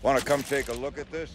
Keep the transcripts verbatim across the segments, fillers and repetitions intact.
Want to come take a look at this?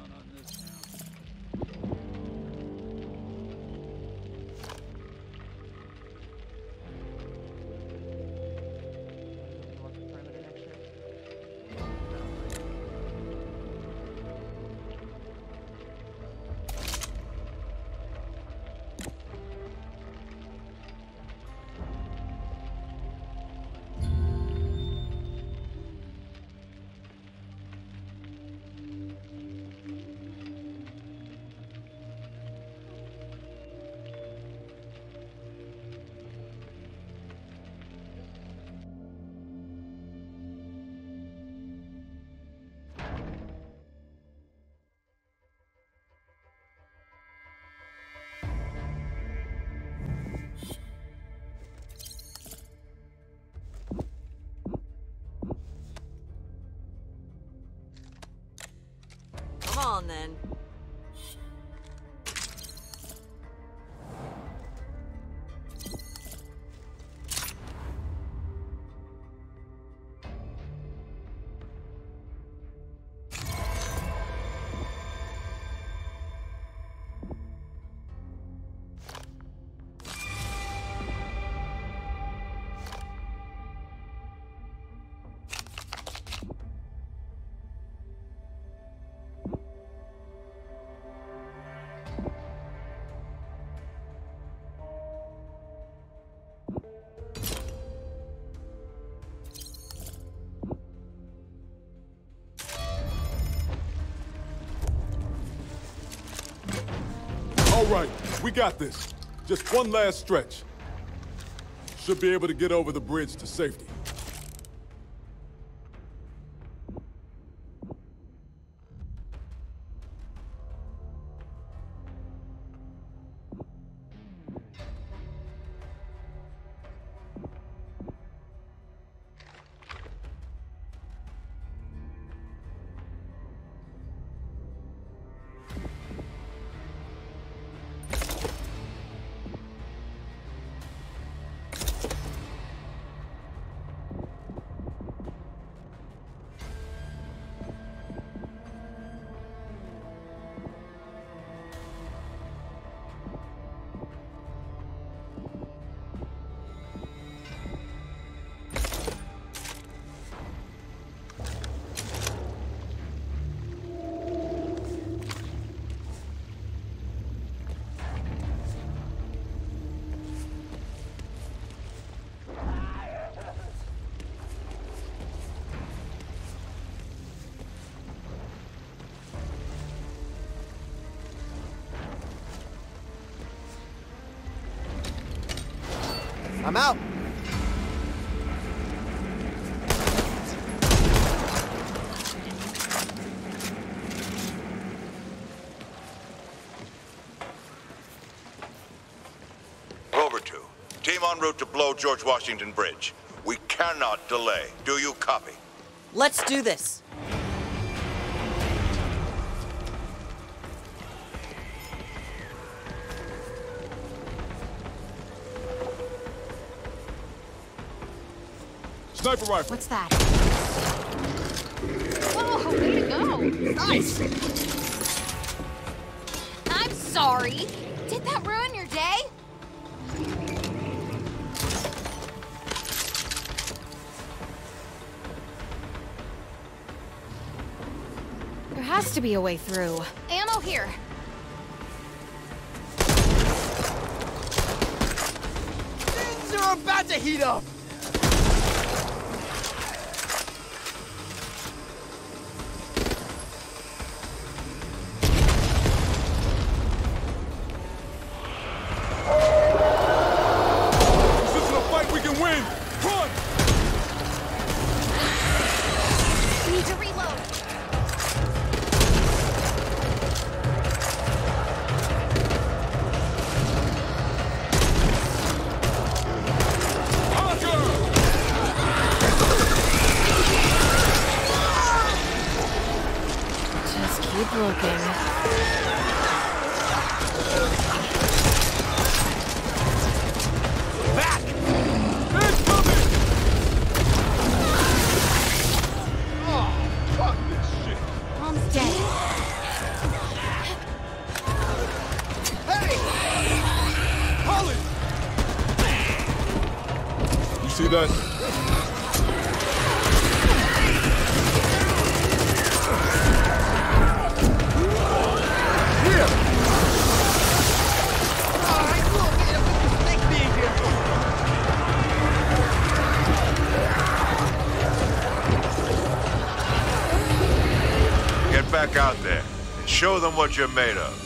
Come on, then. All right, we got this. Just one last stretch. Should be able to get over the bridge to safety. I'm out. Rover two. Team en route to blow George Washington Bridge. We cannot delay. Do you copy? Let's do this. Sniper rifle. What's that? Whoa, way to go! Nice! I'm sorry. Did that ruin your day? There has to be a way through. Ammo here. Things are about to heat up. Keep looking. Back! Incoming! Oh, fuck this shit. that. Here! Oh, I will get a mistake being here. Get back out there and show them what you're made of.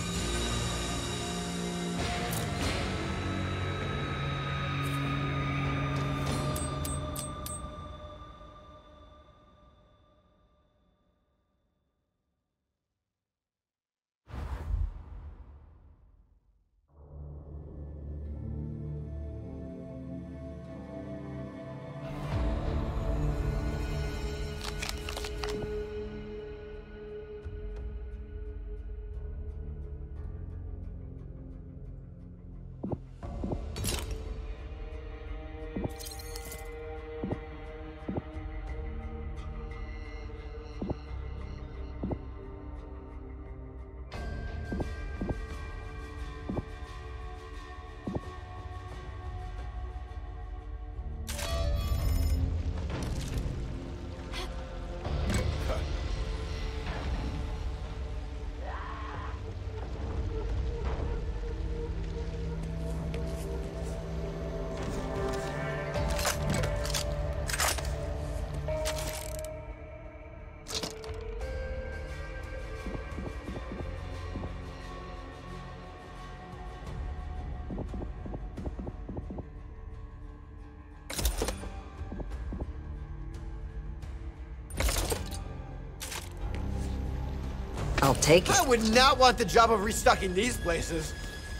I'll take it. I would not want the job of restocking these places.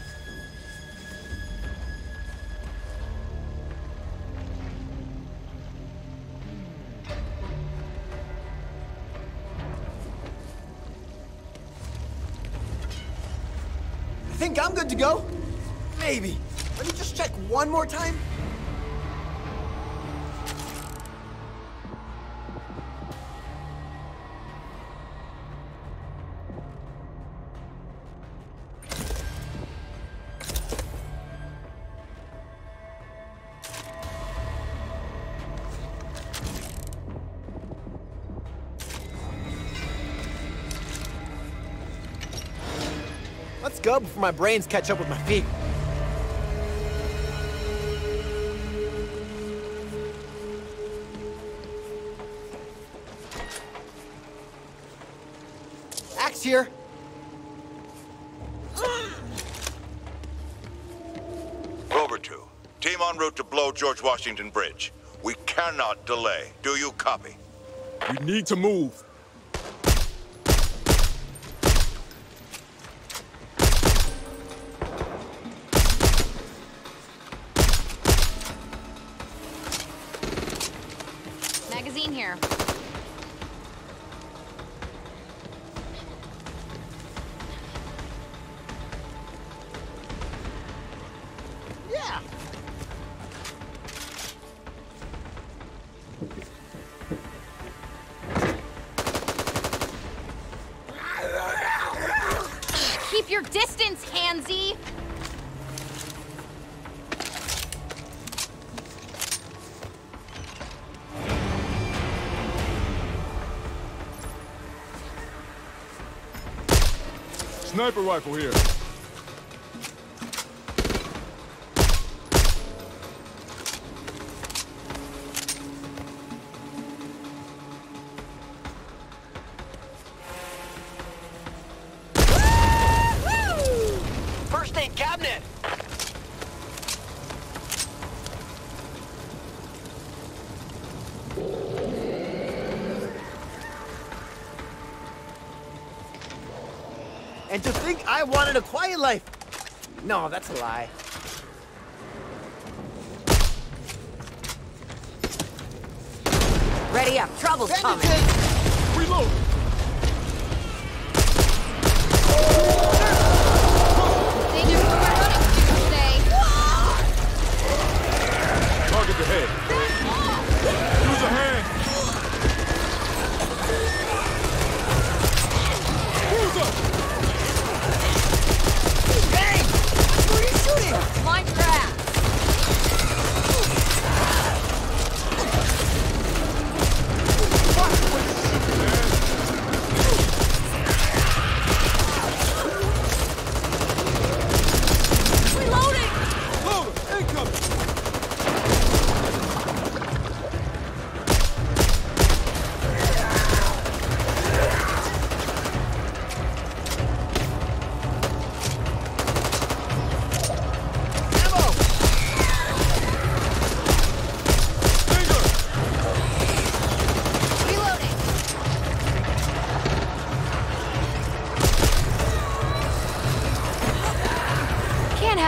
I think I'm good to go. Maybe. Let me just check one more time. Let's go before my brains catch up with my feet. Axe here. Rover two, team en route to blow George Washington Bridge. We cannot delay. Do you copy? We need to move. Magazine here. Yeah. Keep your distance, Handsy! Sniper rifle here. First aid cabinet. And to think I wanted a quiet life. No, that's a lie. Ready up. Trouble's coming. Bandages! Reload! They just were running Tuesday. Target the head. Use a hand. Who's up? Hey! Who are you shooting? My trap.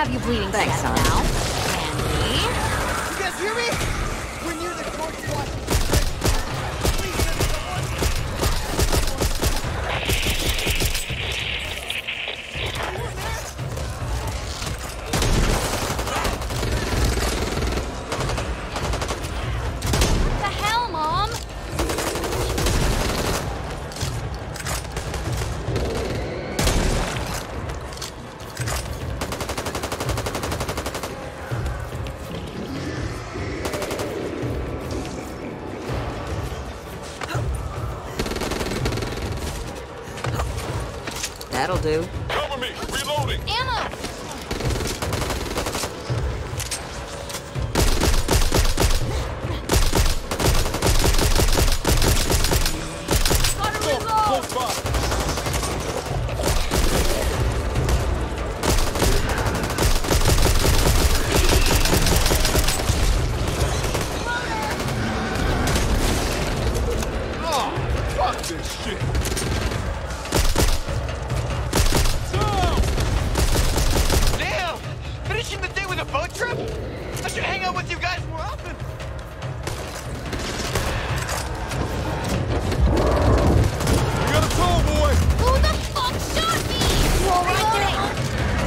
have you bleeding to Thanks, death hon. now. Andy. You guys hear me? We're near the George Washington. What the hell, Mom? That'll do. Cover me! Reloading! Ammo! Gotta reload! Close by! Oh, fuck this shit! Damn! Finishing the day with a boat trip? I should hang out with you guys more often. We got a tall boy! Who the fuck shot me? You alright there?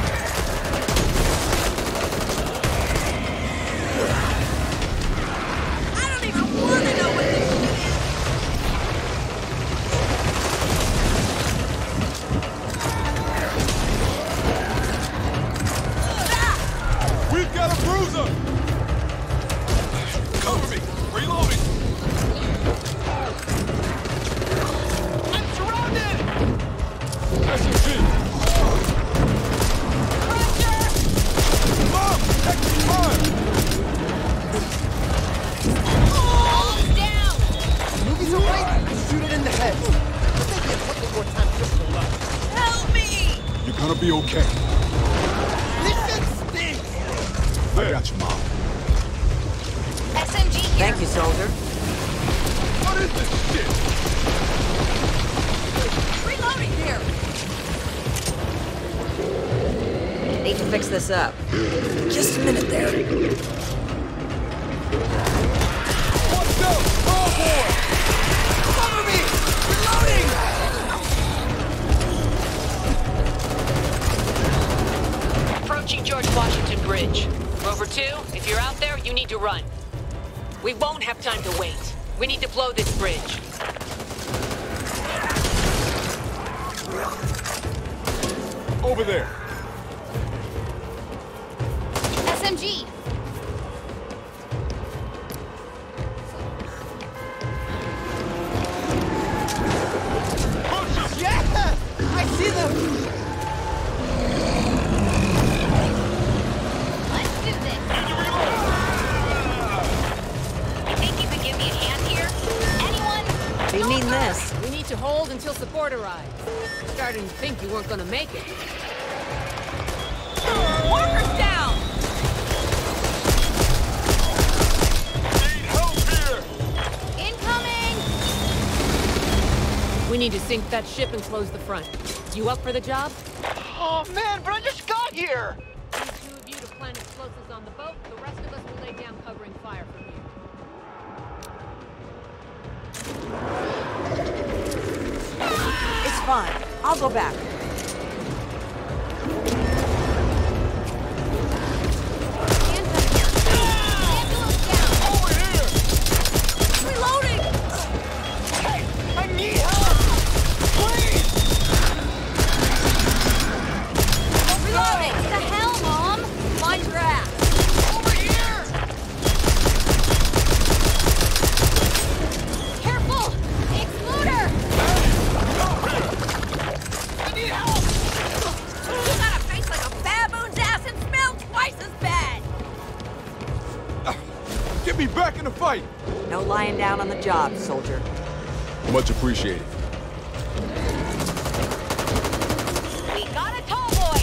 I don't even want to know what this shit is. We've got a bruiser! Cover me! Reloading! I'm surrounded! S M G! Mom! Extra fire! Almost down! Movies are right. Shoot it in the head. I think we have a couple more times just to left. Help me! You're gonna be okay. This shit stinks! I got you, Mom. S M G here. Thank you, soldier. What is this shit? Reloading here! Need to fix this up. Just a minute there. Watch out! Tall boy! Cover me! Reloading! Approaching George Washington Bridge. Rover two, if you're out there, you need to run. We won't have time to wait. We need to blow this bridge. Over there. S M G. Yeah! I see them! Let's do this. You think you could give me a hand here? Anyone? Be needing this. We need to hold until support arrives. Starting to think you weren't gonna make it. Walker's down! Need help here! Incoming! We need to sink that ship and close the front. You up for the job? Oh man, but I just got here! Need two of you to plant explosives on the boat. The rest of us will lay down covering fire from here. It's fine. I'll go back. Ambulance down! Over here! Reloading! Hey! I need help! Please! Reloading! What the hell, Mom? Mind your ass! Over here! Careful! The exploder! I need help! You got a face like a baboon's ass and smell twice as bad! Get me back in the fight! No lying down on the job, soldier. Much appreciated. We got a tall boy.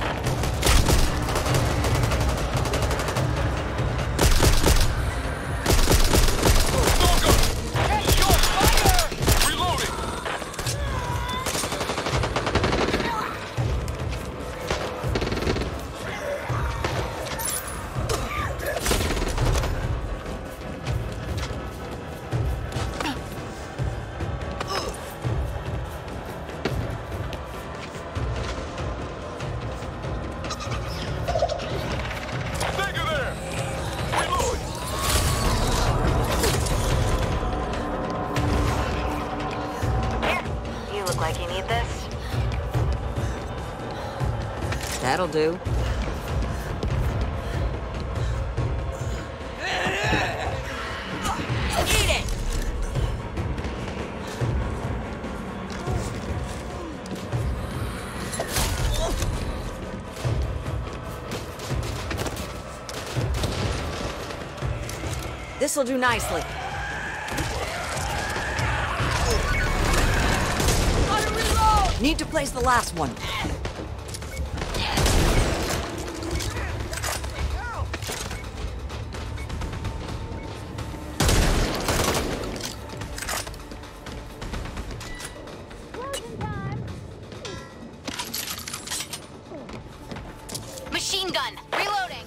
Check your fire! Reloading! look like you need this. That'll do. Eat it! This'll do nicely. Gotta reload! Need to place the last one. Machine gun, reloading.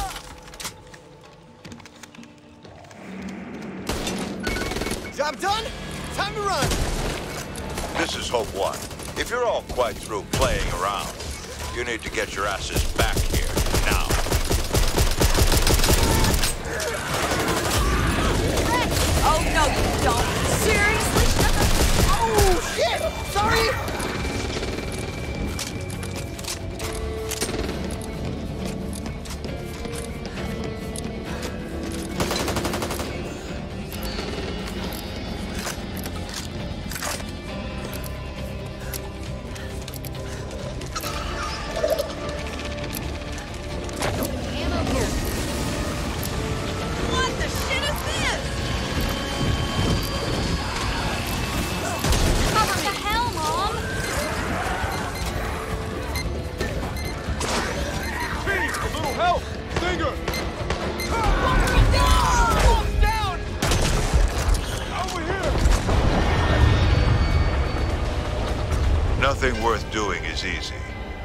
Job done? Time to run! This is Hope One. If you're all quite through playing around, you need to get your asses back here, now. Oh, no, you don't. Seriously? Oh, shit! Sorry! What the shit is this? Cover the hell, Mom! Please, a little help! Stinger! Down! Over here! Nothing worth doing is easy.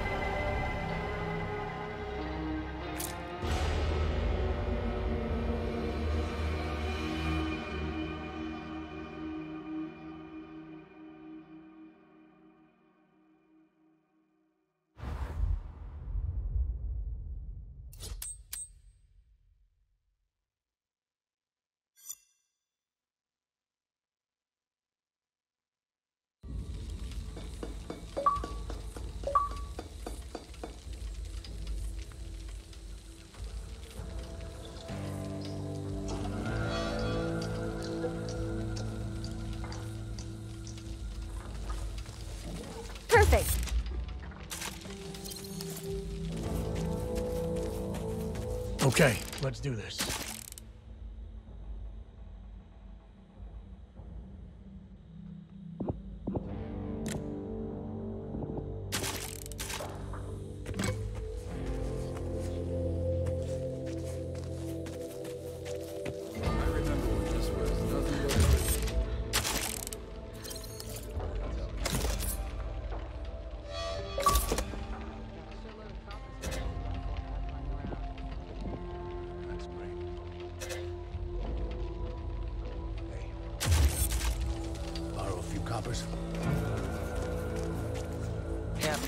Perfect. Okay, let's do this. Borrow a few coppers. Yep.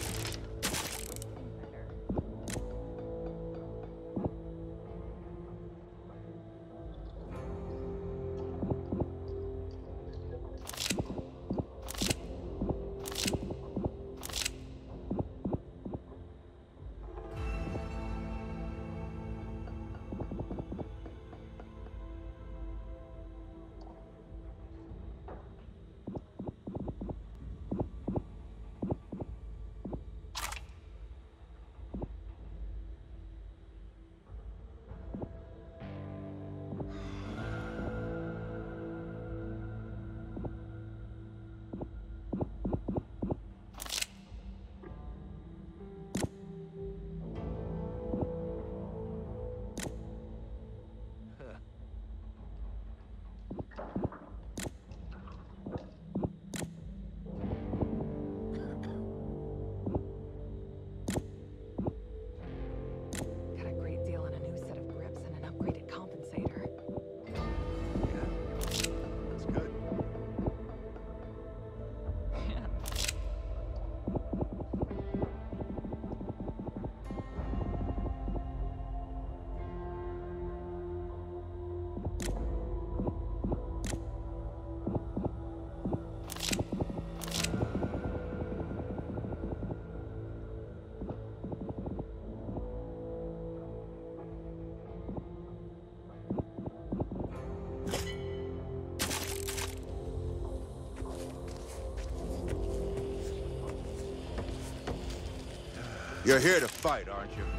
You're here to fight, aren't you?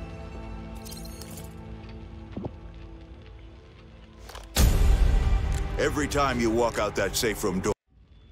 Every time you walk out that safe room door...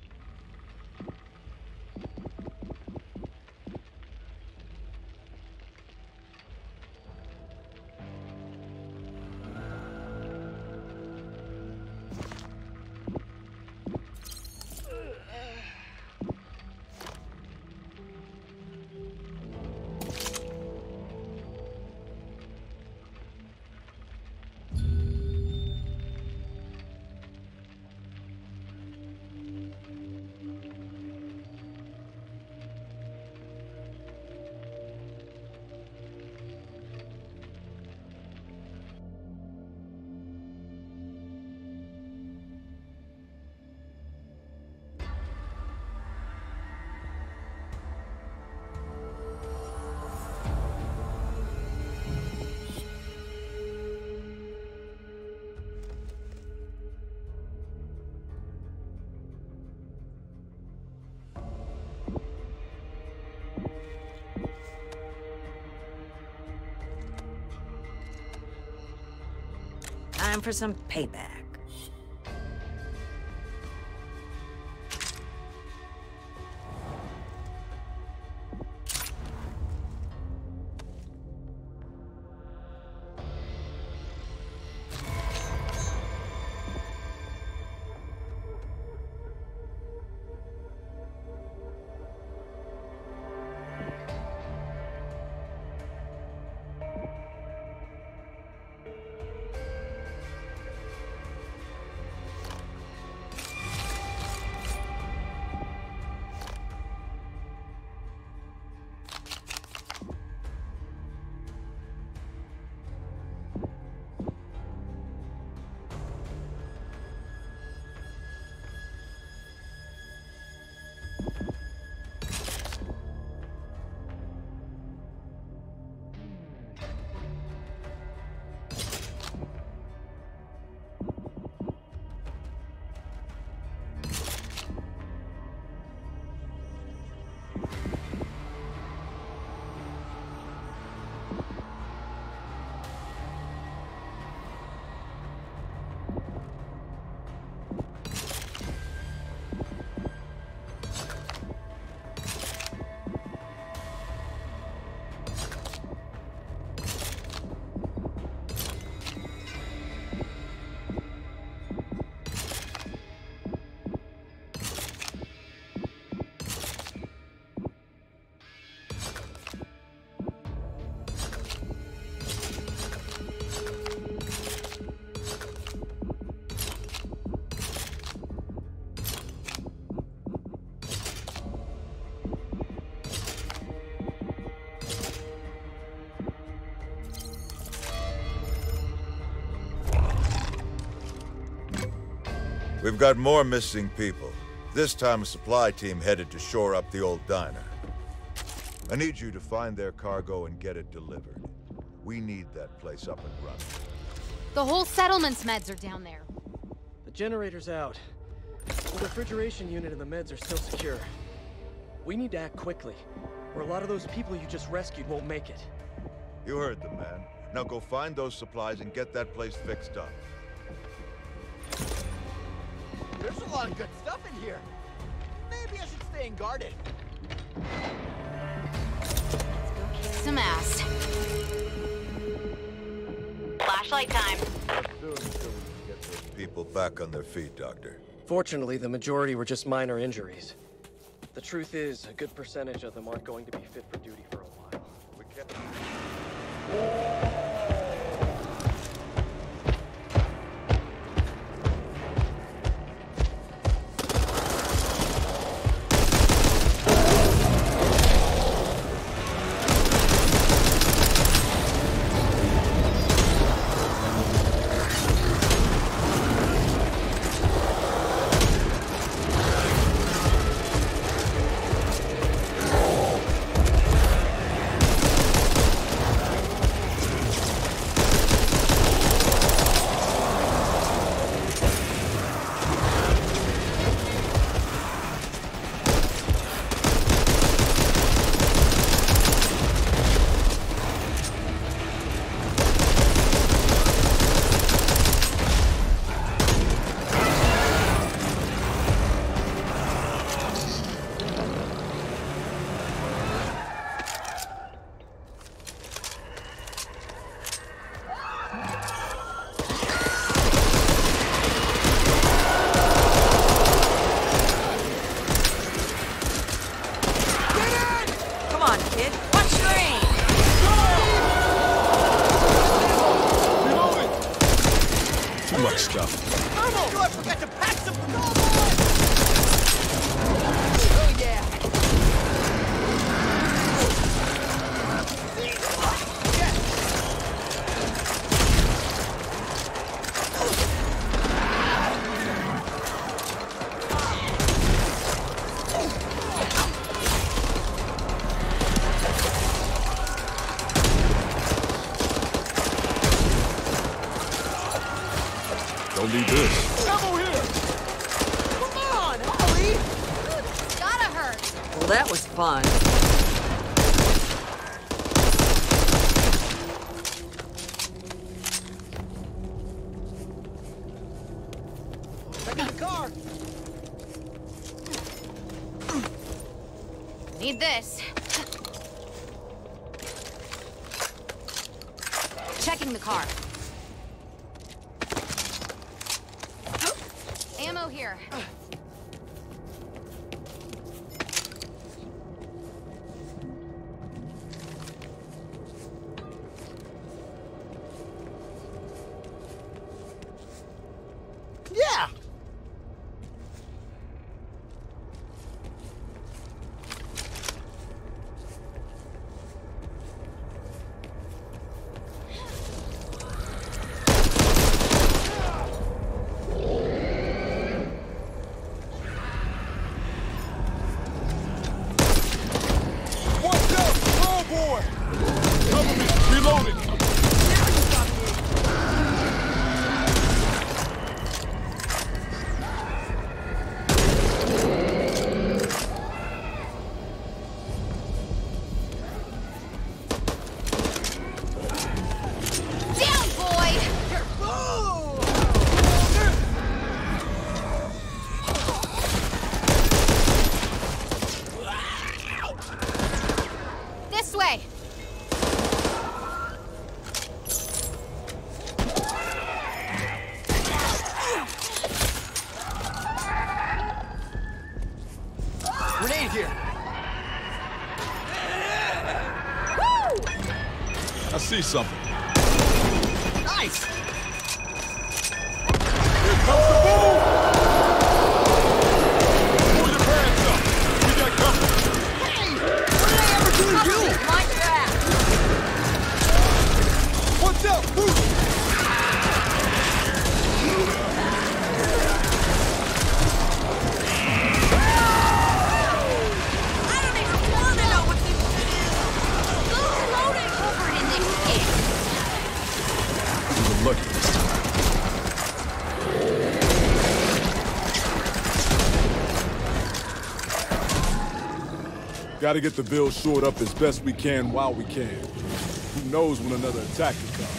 Time for some payback. We've got more missing people. This time a supply team headed to shore up the old diner. I need you to find their cargo and get it delivered. We need that place up and running. The whole settlement's meds are down there. The generator's out. The refrigeration unit and the meds are still secure. We need to act quickly, or a lot of those people you just rescued won't make it. You heard the man. Now go find those supplies and get that place fixed up. There's a lot of good stuff in here. Maybe I should stay unguarded. Kick some ass. Flashlight time. Soon until we can get those people back on their feet, Doctor. Fortunately, the majority were just minor injuries. The truth is, a good percentage of them aren't going to be fit for duty for a while. We can't... Gonna need this. Ammo here! Come on, Ollie! Gotta hurt. Well, that was fun. Check out the car! Need this. Checking the car. Ammo here. Yeah! Watch out! Oh boy! Cover me! Reloading! Down, boy! This way. Grenade here! I see something. Nice! Here comes the boom! Pull your pants up! We got company! Hey! What did I ever do to you? Mind your ass. Watch out! Move! I don't even want to know what this is. Go loading. Covered in this shit. You were lucky this time. Gotta get the bill shored up as best we can while we can. Who knows when another attack could come.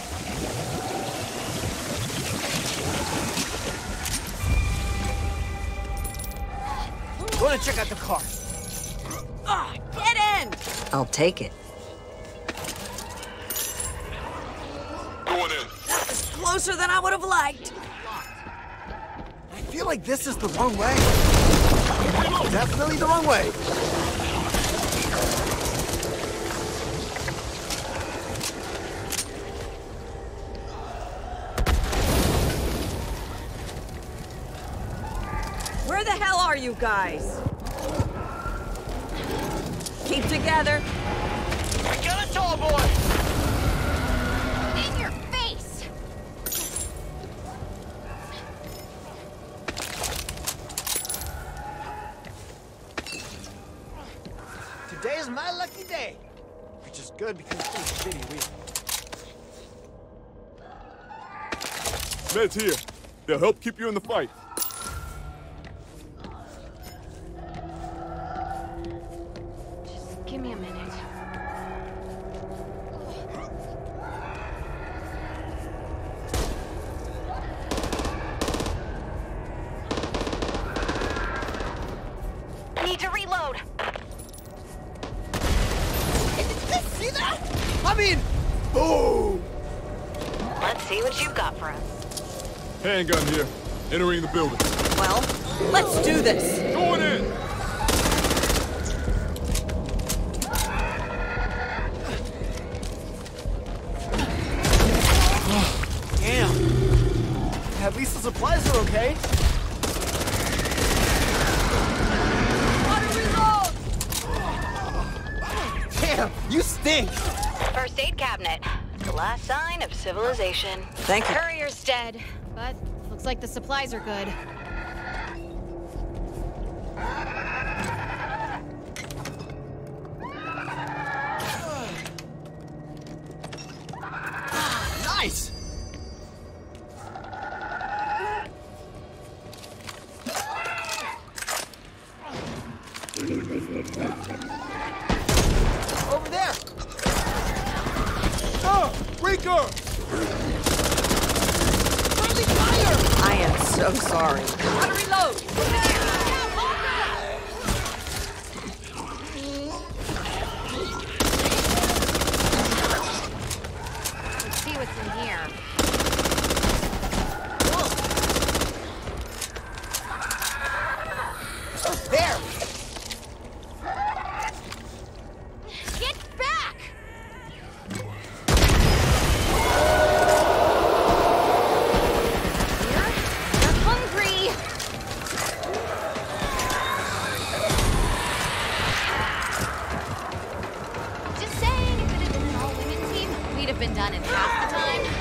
Go and check out the car. Ah, get in. I'll take it. Going in. Closer than I would have liked. I feel like this is the wrong way. Definitely the wrong way. Where the hell are you guys? Keep together. We got a tall boy! In your face. Today's my lucky day. Which is good because it's pretty shitty week. Meds here. They'll help keep you in the fight. Just give me a minute. Need to reload. See that? I mean, boom! Let's see what you've got for us. Handgun here. Entering the building. Well, let's do this. Going in! Damn. At least the supplies are okay. Damn, you stink! First aid cabinet. The last sign of civilization. Thank you. Courier's dead, but looks like the supplies are good. Nice! Over there! Ah! Reeker! Friendly fire! I am so sorry. Gotta reload! Let's see what's in here. There! Get back! Here? You're hungry! Just saying, if it had been an all-women team, we'd have been done in half the time.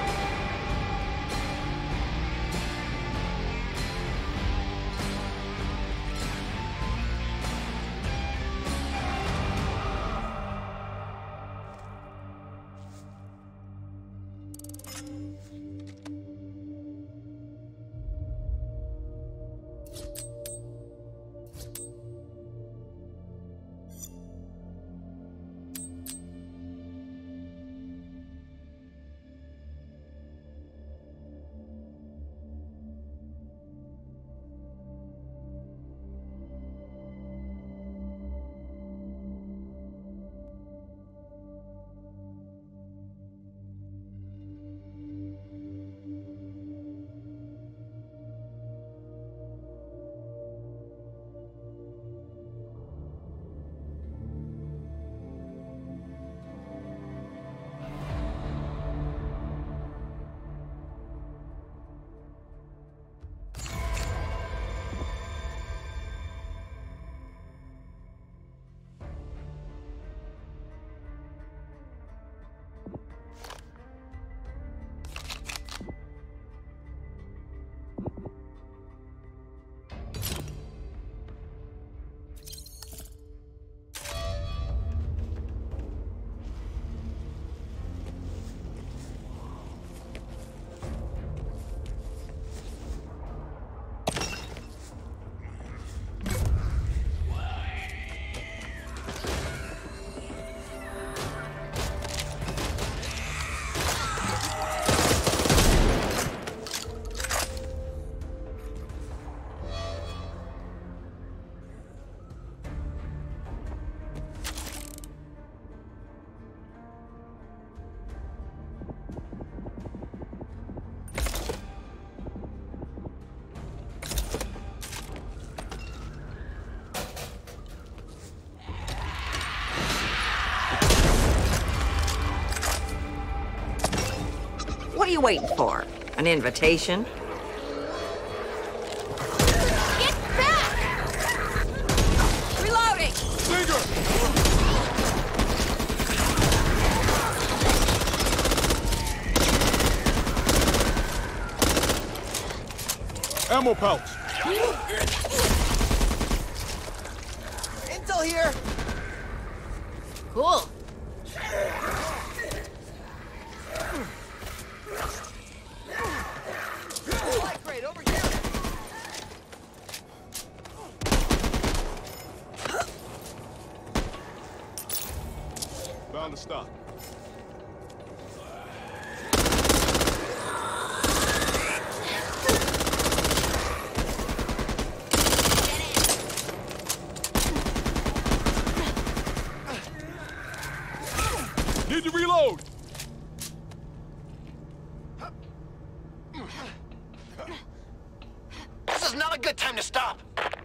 What are you waiting for? An invitation? Get back! Reloading! Stinger! Ammo pouch! Intel here! Cool. Light crate over here! Found the stock. Need to reload! This is not a good time to stop!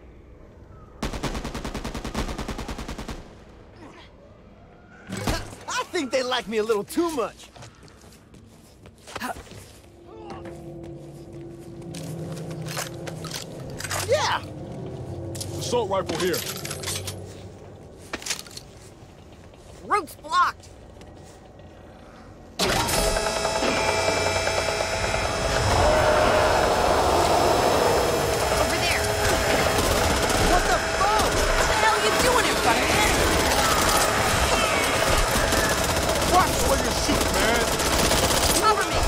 I think they like me a little too much. Yeah! Assault rifle here. Route's blocked! Over there. What the fuck? What the hell are you doing in front of me? Watch where you shoot, man! Cover me!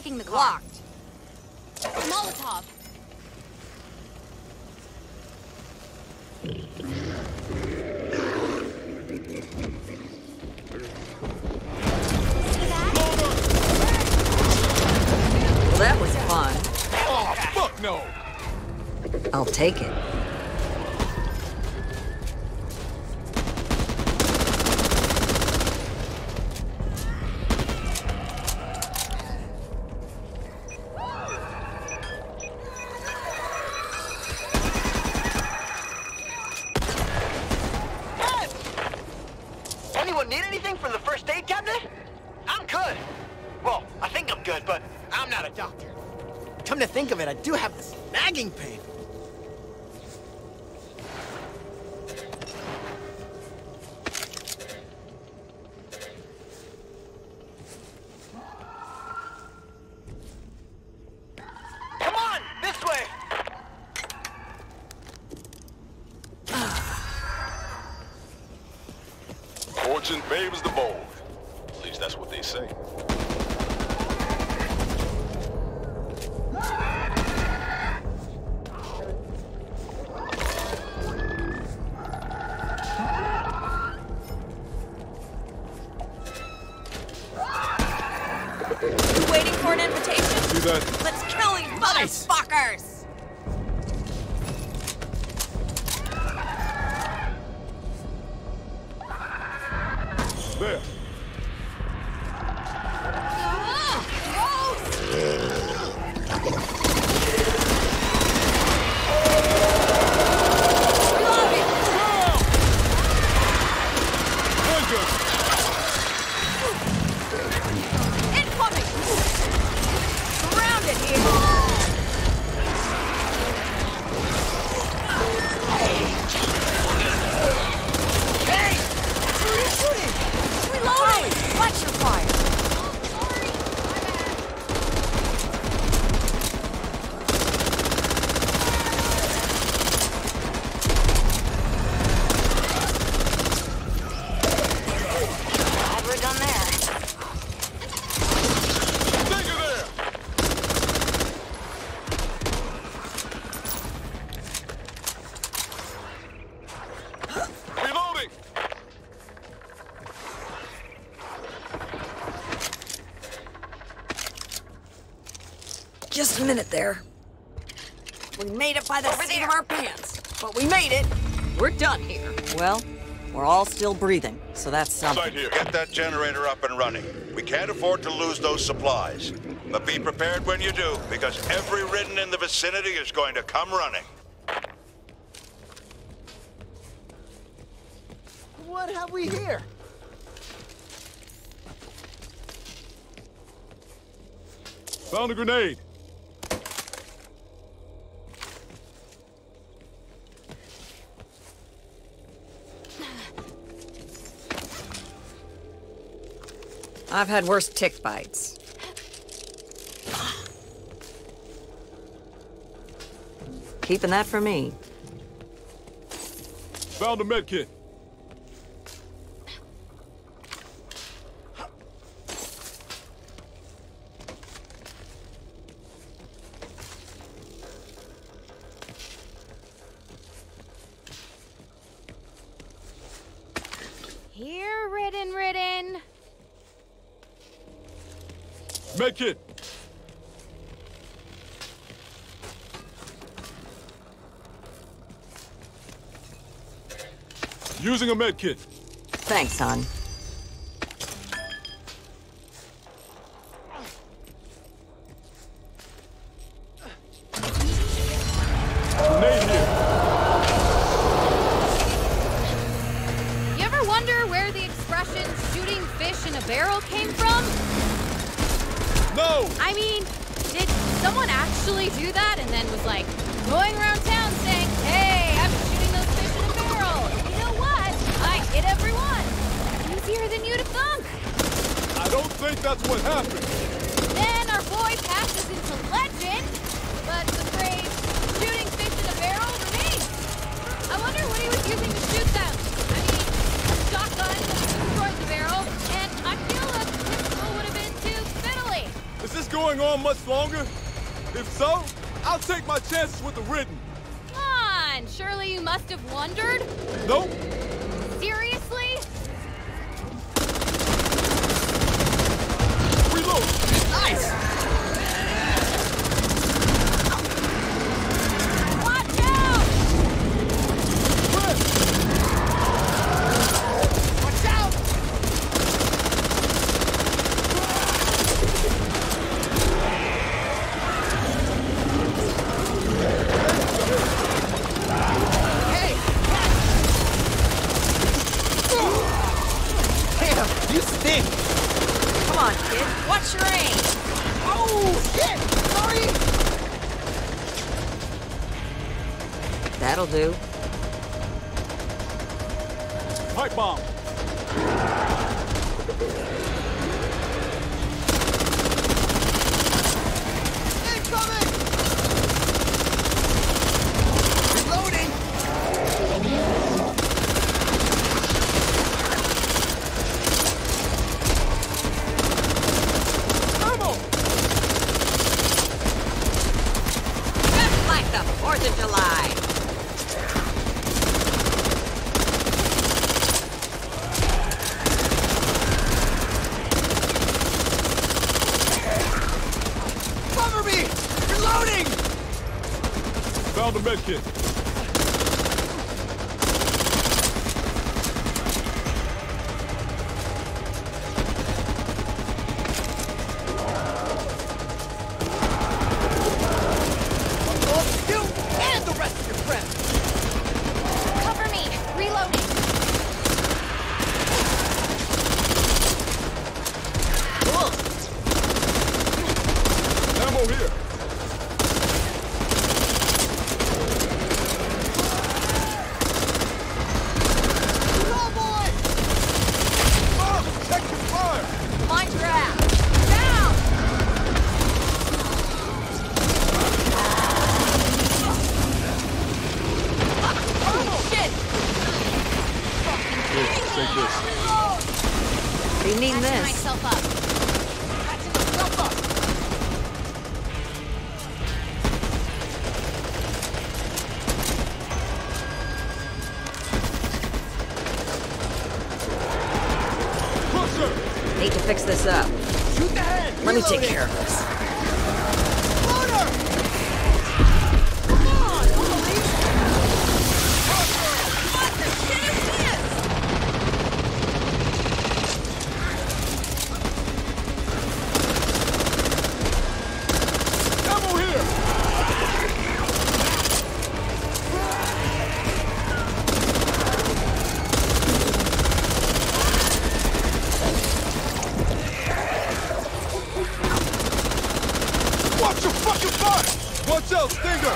checking the car. Locked. Molotov. Well, that was fun. Oh, fuck no! I'll take it. Anyone need anything from the first aid cabinet? I'm good. Well, I think I'm good, but I'm not a doctor. Come to think of it, I do have this nagging pain. Come on, this way! Fortune favors the bold. At least that's what they say. You waiting for an invitation? See that? Let's kill these motherfuckers! There. Incoming! Surrounded here! Hey! Shooting, shooting! Reloading! Watch your fire! Glad we're done there. Take her there! Reloading! Just a minute there. We made it by the seat of our pants, but we made it. We're done here. Well, we're all still breathing, so that's something. Sight here. Get that generator up and running. We can't afford to lose those supplies. But be prepared when you do, because every ridden in the vicinity is going to come running. What have we here? Found a grenade. I've had worse tick bites. Keeping that for me. Found a med kit. Here, ridden, ridden. Med kit. Using a med kit. Thanks, hon. Grenade here. You ever wonder where the expression shooting fish in a barrel came from? No! I mean, did someone actually do that and then was like going around town saying, hey, I'm shooting those fish in a barrel. You know what? I hit everyone. Easier than you'd have thunk. I don't think that's what happened. Then our boy passes into legend, but the phrase shooting fish in a barrel remains. I wonder what he was using to shoot them. I mean, a shotgun destroyed the barrel, and I feel a pistol would have been too fiddly. Is this going going on much longer? If so, I'll take my chances with the ridden. Come on! Surely you must have wondered? Nope. Seriously? Reload! Nice! Watch out! Watch out! Hey! Damn, you stink! Come on, kid. What's your aim? Oh, shit! Sorry! That'll do. Pipe bomb. Incoming! Reloading! Ammo! Just like the fourth of July. Cover me! Reloading! Found a medkit. Oh, you and the rest of your friends! Cover me! Reloading! Ammo here. Cowboy! Ah, check your fire. Mind your ass. Down! Shit! Take this. What do you mean Patching this? myself up. Patching myself up! Pusher. Need to fix this up. Shoot the head! Let me take Reloading. care of this. Loader! Come on, police! What the shit is this? Ammo here. Watch your fucking fire. Watch out, Stinger.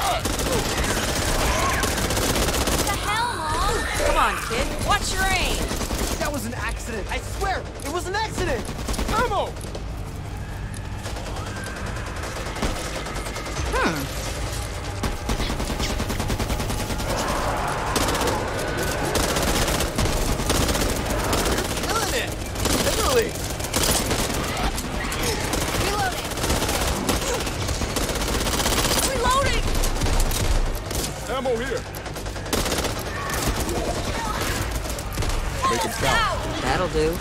What the hell, Mom? Come on, kid. What's your aim? That was an accident. I swear, it was an accident. Ammo. Hmm. Killing it. Literally. Reloading! Reloading! Ammo here. Make him count. That'll do.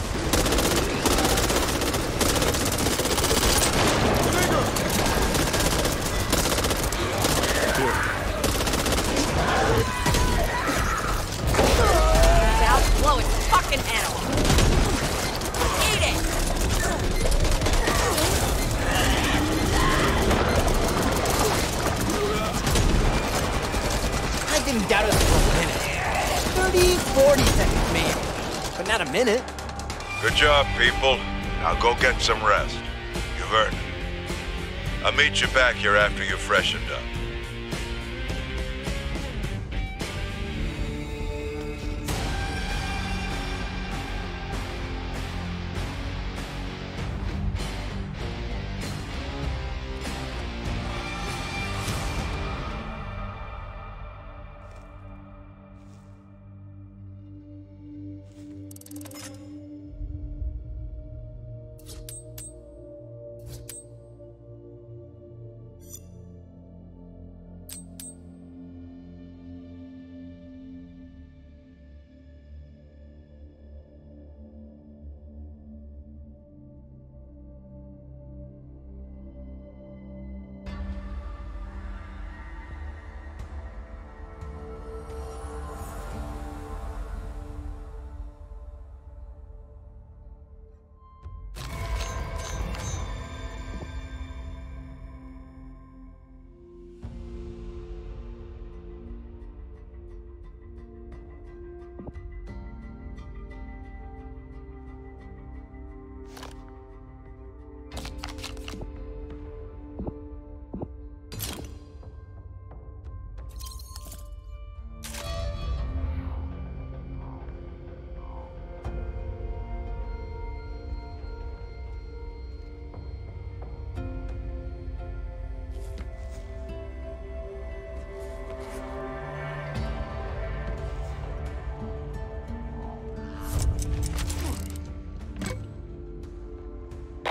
Now blow its fucking head off. Eat it! I didn't doubt us for a minute. thirty, forty seconds maybe. But not a minute. Good job, people. Now go get some rest. You've earned it. I'll meet you back here after you're freshened up.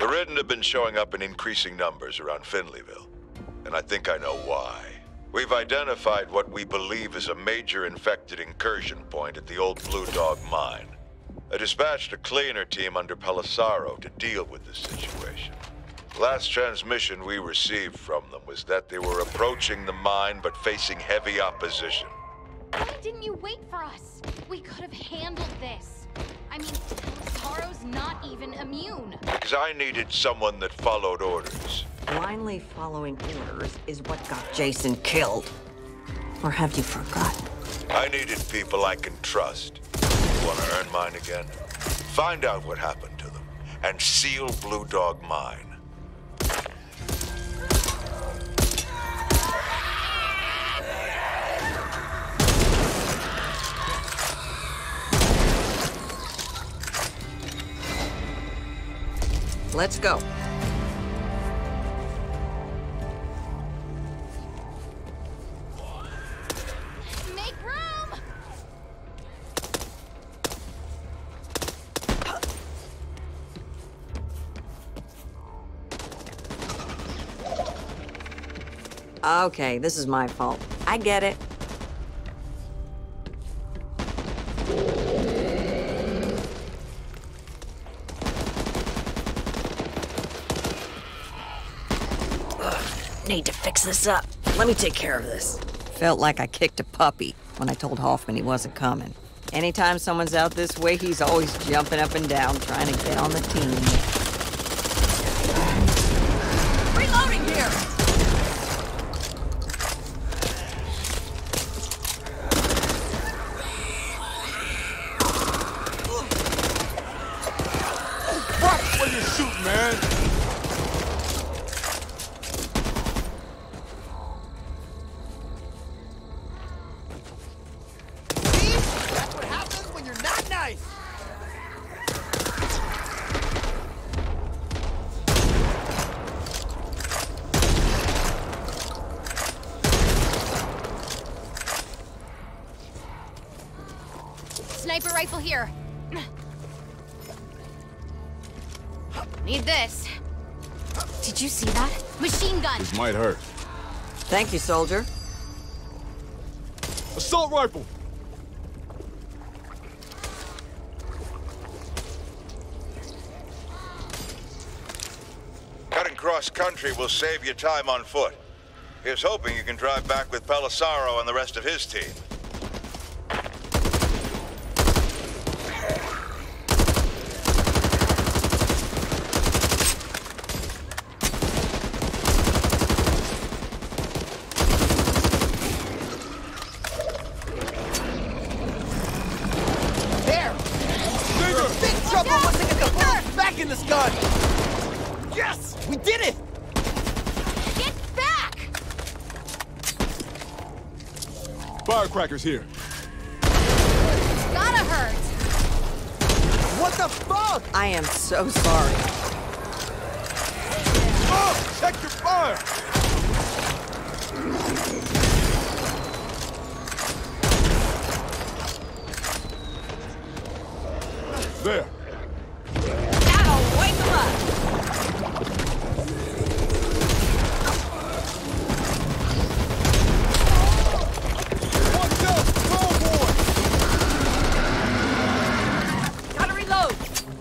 The Ridden have been showing up in increasing numbers around Finleyville, and I think I know why. We've identified what we believe is a major infected incursion point at the old Blue Dog mine. I dispatched a cleaner team under Pelissaro to deal with the situation. Last transmission we received from them was that they were approaching the mine but facing heavy opposition. Why didn't you wait for us? We could have handled this. I mean, Pelissaro's not even immune. Because I needed someone that followed orders. Blindly following orders is what got Jason killed. Or have you forgotten? I needed people I can trust. Want to earn mine again? Find out what happened to them, and seal Blue Dog Mine. Let's go. Make room! Okay, this is my fault. I get it. Need to fix this up. Let me take care of this. Felt like I kicked a puppy when I told Hoffman he wasn't coming. Anytime someone's out this way, he's always jumping up and down trying to get on the team. Reloading here! Watch where you shoot, man! Sniper rifle here. Need this. Did you see that? Machine gun. This might hurt. Thank you, soldier. Assault rifle! Cutting cross country will save you time on foot. Here's hoping you can drive back with Pelissaro and the rest of his team. In this gun! Yes! We did it! Get back! Firecrackers here. Gotta hurt! What the fuck? I am so sorry. Oh! Check your fire! There. Wake them up! Watch out! Throw boy! Gotta reload!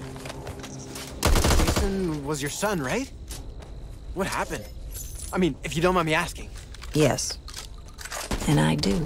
Jason was your son, right? What happened? I mean, if you don't mind me asking. Yes. And I do.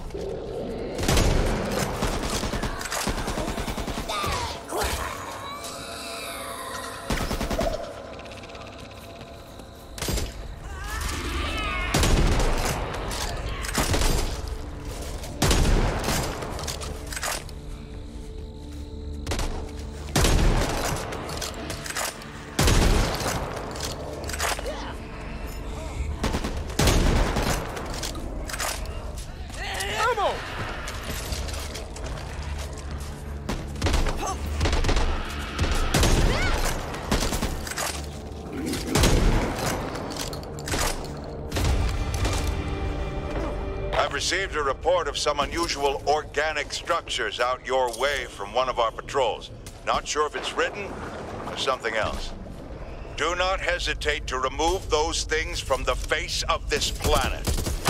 I've received a report of some unusual organic structures out your way from one of our patrols. Not sure if it's written or something else. Do not hesitate to remove those things from the face of this planet.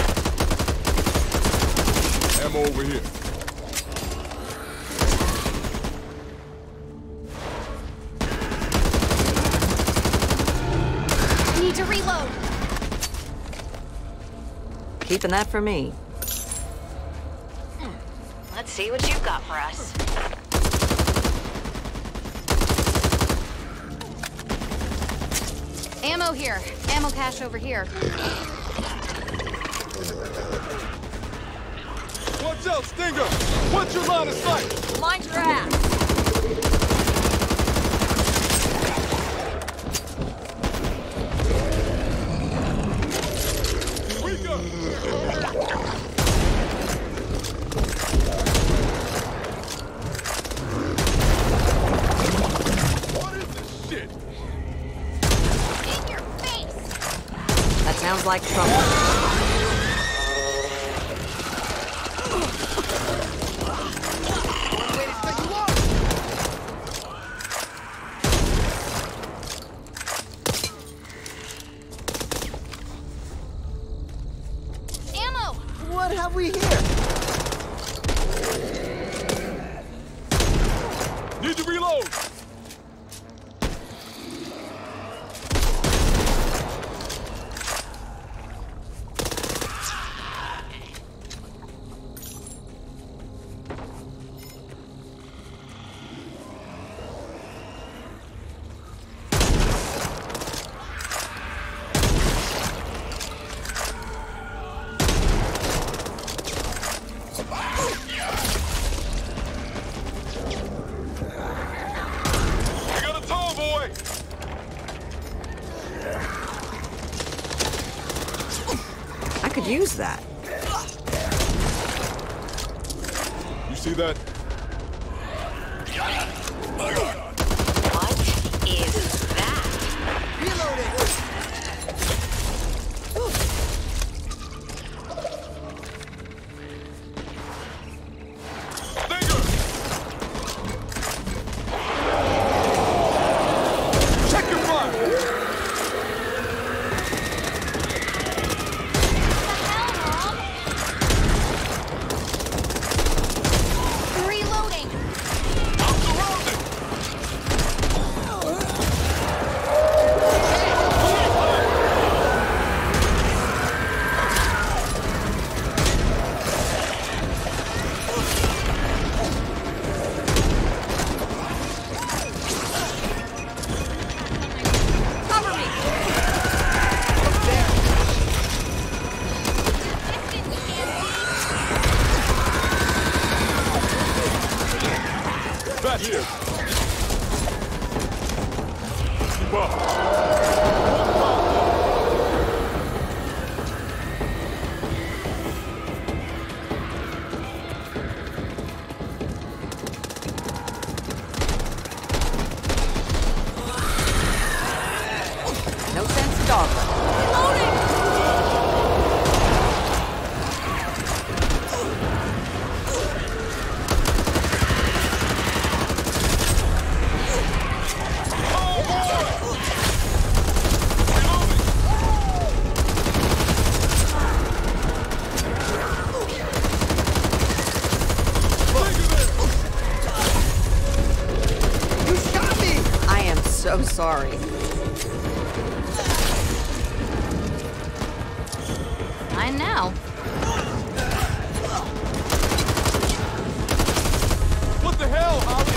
Ammo over here. Need to reload. Keeping that for me. Let's see what you've got for us. Ammo here. Ammo cache over here. Watch out, Stinger! What's your line of sight? Mind your ass! We go! What is this shit? In your face! That sounds like trouble. What have we here? Need to reload! I could use that. You see that? What is that? Reloading! Check your fire! Back here. Keep up. No sense dogger. So sorry. Fine now. What the hell, Holly?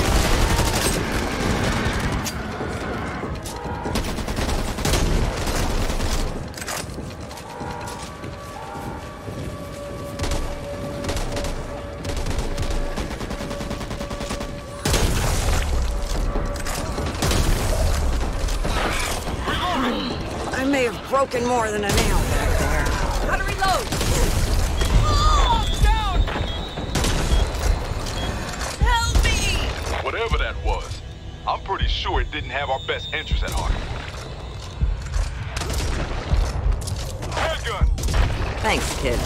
I may have broken more than a nail back there. Gotta reload! Oh, down! Help me! Whatever that was, I'm pretty sure it didn't have our best interests at heart. Handgun! Thanks, kid.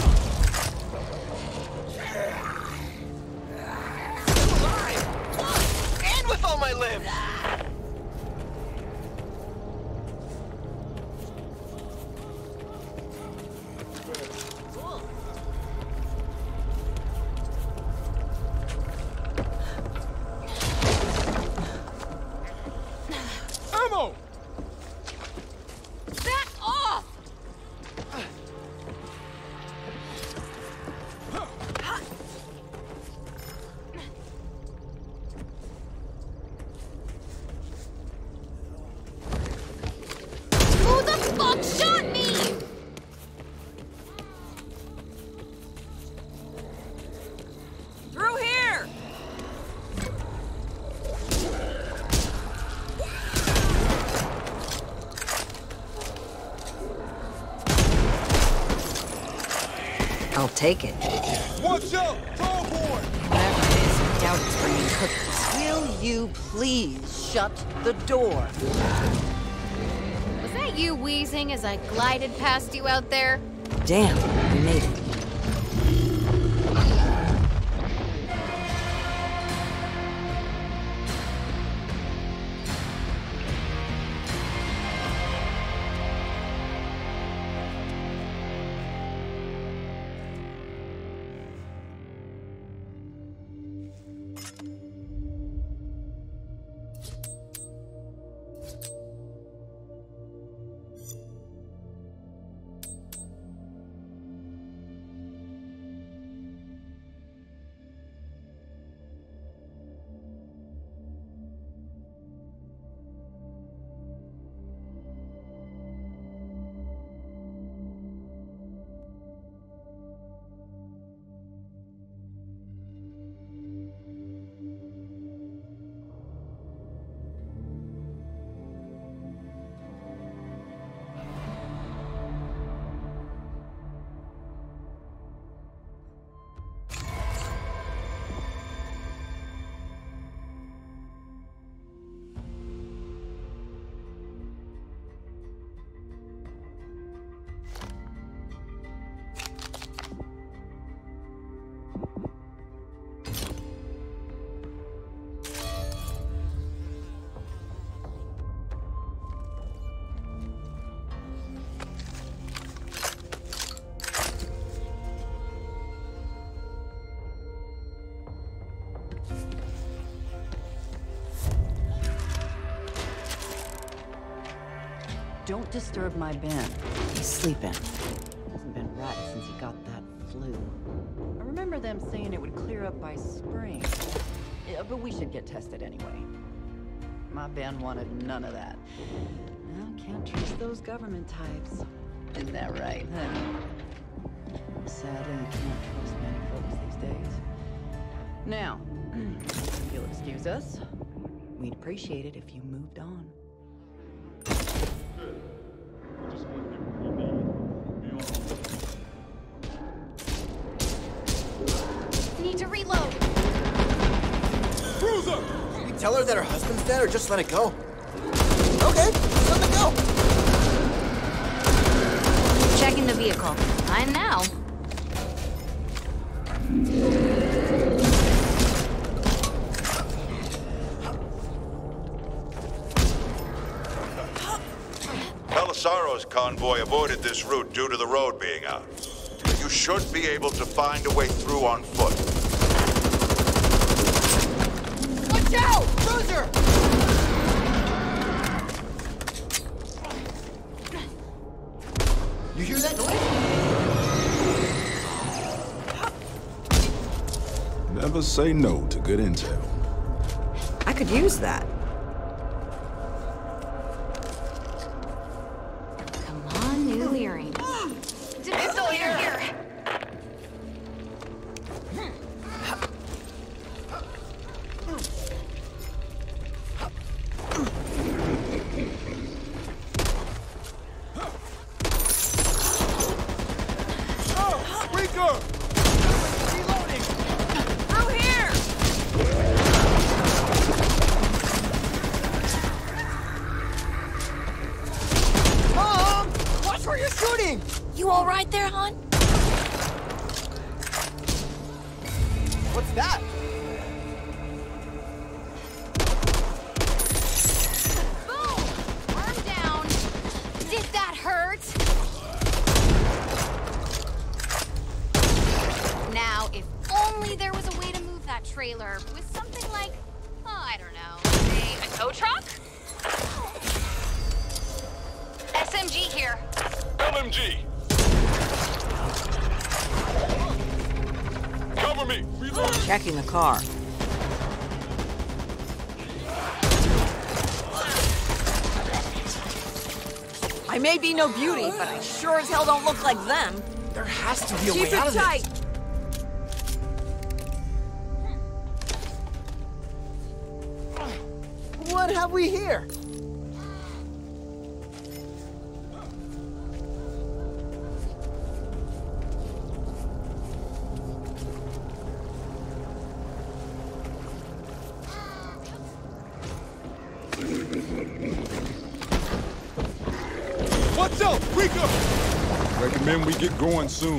And with all my limbs! shot me! Through here! I'll take it. Watch out! Tall boy! Whatever it is, I doubt it's bringing cookies. Will you please shut the door? Was that you wheezing as I glided past you out there? Damn, we made it. Don't disturb my Ben. He's sleeping. Hasn't been right since he got that flu. I remember them saying it would clear up by spring. Yeah, but we should get tested anyway. My Ben wanted none of that. Well, can't trust those government types. Isn't that right, huh? Sadly, you can't trust many folks these days. Now, if you'll excuse us, we'd appreciate it if you moved on. Need to reload. Cruiser! We tell her that her husband's dead or just let it go? Okay, let it go. Checking the vehicle. I'm now. Belisaro's convoy avoided this route due to the road being out. You should be able to find a way through on foot. Watch out! Cruiser! You hear that noise? Never say no to good intel. I could use that. Come on, new earrings. It's all here. here. You all right there, hon? What's that? Boom! Arm down. Did that hurt? Now, if only there was a way to move that trailer with something like, oh, I don't know, say a tow truck? S M G here. L M G! Cover me! Reload! Checking the car. I I may be no beauty, but I sure as hell don't look like them. There has to be a Keep way out it of tight. this. What have we here? Watch out, Rika! Recommend we get going soon.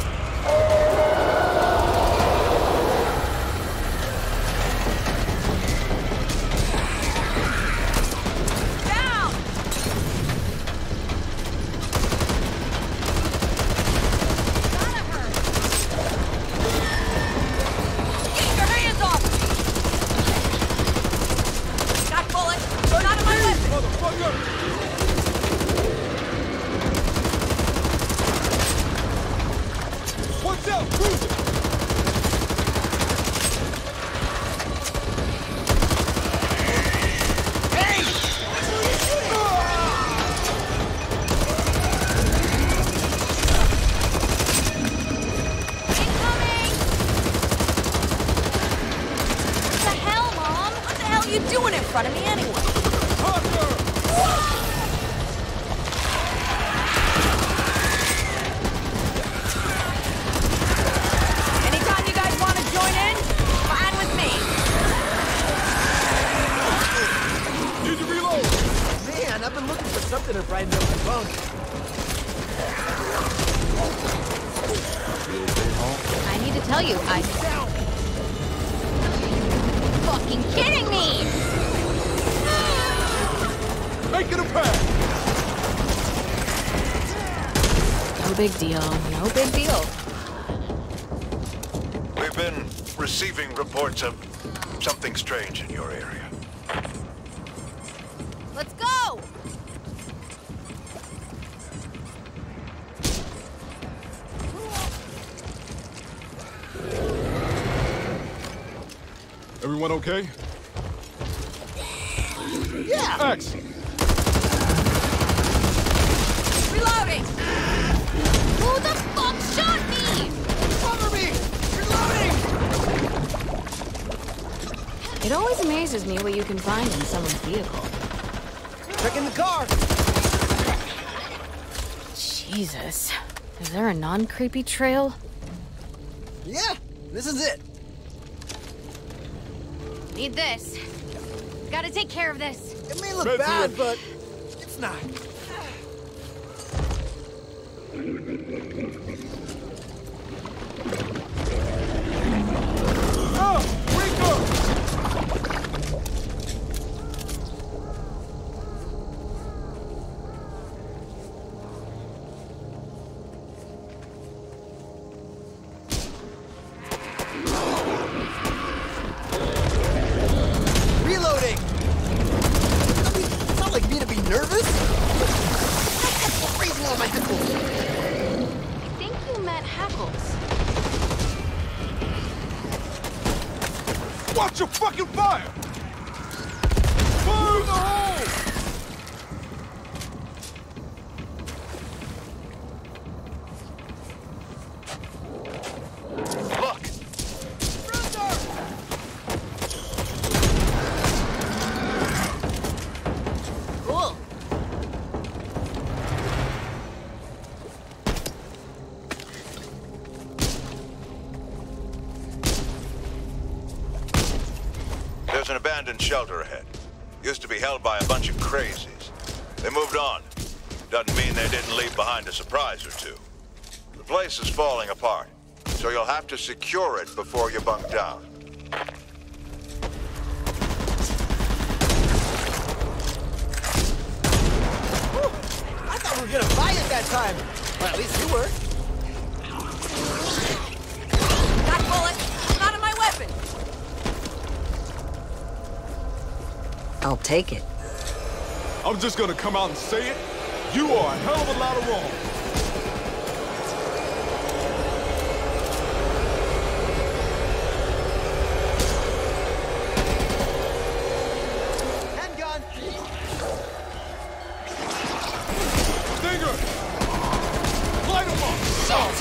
I need to tell you, I... Fucking kidding me! Make it a pass! No big deal, no big deal. We've been receiving reports of something strange in your area. Let's go! Everyone okay? Yeah! Axe! Reloading! Who the fuck shot me? Cover me! Reloading! It always amazes me what you can find in someone's vehicle. Checking the car! Jesus. Is there a non-creepy trail? Yeah, this is it. Need this. Gotta take care of this. It may look bad, but it's not. Oh, Rico! Reloading! I mean, it's not like me to be nervous. That's raising all my hackles. I think you meant hackles. Watch your fucking fire! Fire in the hole! Look! Cool. There's an abandoned shelter ahead. Used to be held by a bunch of crazies. They moved on. Doesn't mean they didn't leave behind a surprise or two. The place is falling apart, so you'll have to secure it before you bunk down. I thought we were gonna buy it that time. Well, at least you were. Got bullet. Not in my weapon. I'll take it. I'm just gonna come out and say it. You are a hell of a lot of wrong. Handgun!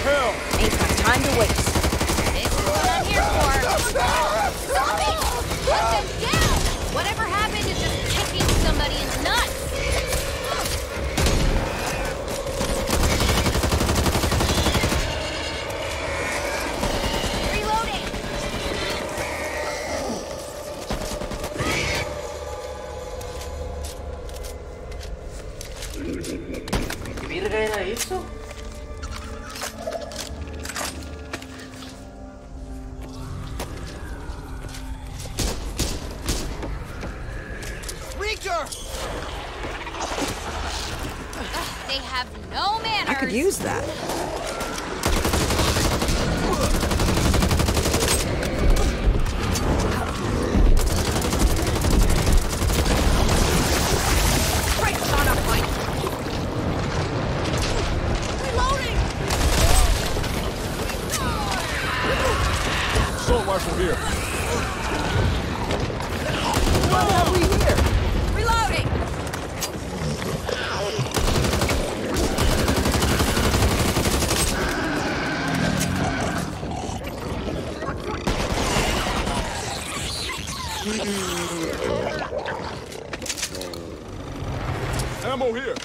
hell? Ain't got time to waste. This is what I'm here for. Stop it! Put them down! Whatever happened to just kicking somebody in the nuts? Reloading! ¿Qué verga era eso? They have no manners. I could use that. Brakes on a fight. Reloading. Assault rifle here. What have we here? Reloading. Ammo here.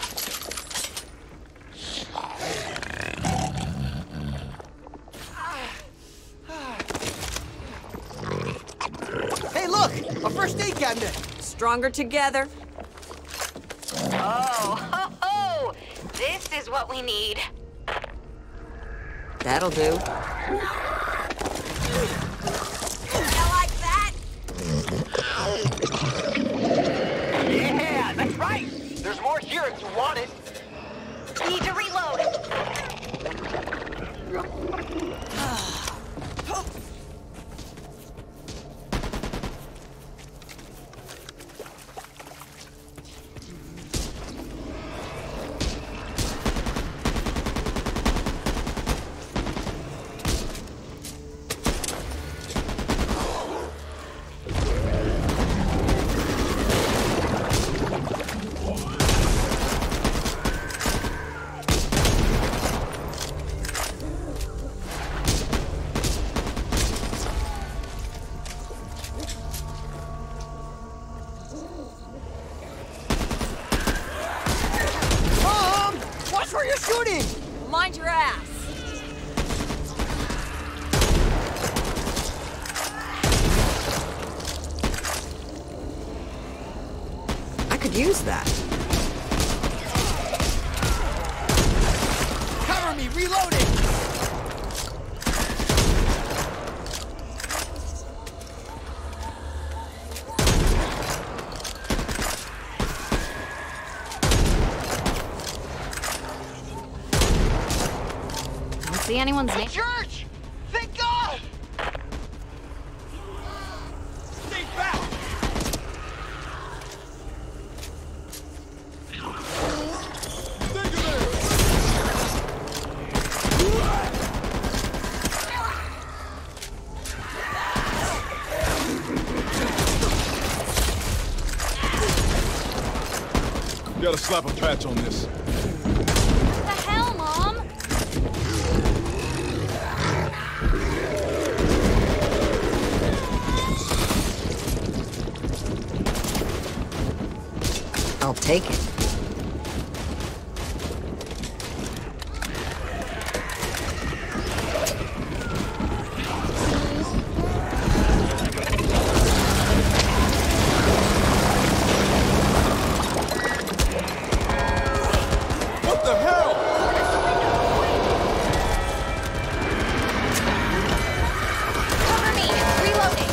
Hey, look! A first aid cabinet! Stronger together. Oh, ho, ho! This is what we need. That'll do. I like that. Yeah, that's right. There's more here if you want it. Need to reload. Watch where you're shooting! Mind your ass. I could use that. Cover me, reloading! See anyone's name? Church! Thank God! Stay back! Gotta slap a patch on this. What the hell, Mom? I'll take it. What the hell? Cover me! Reloading!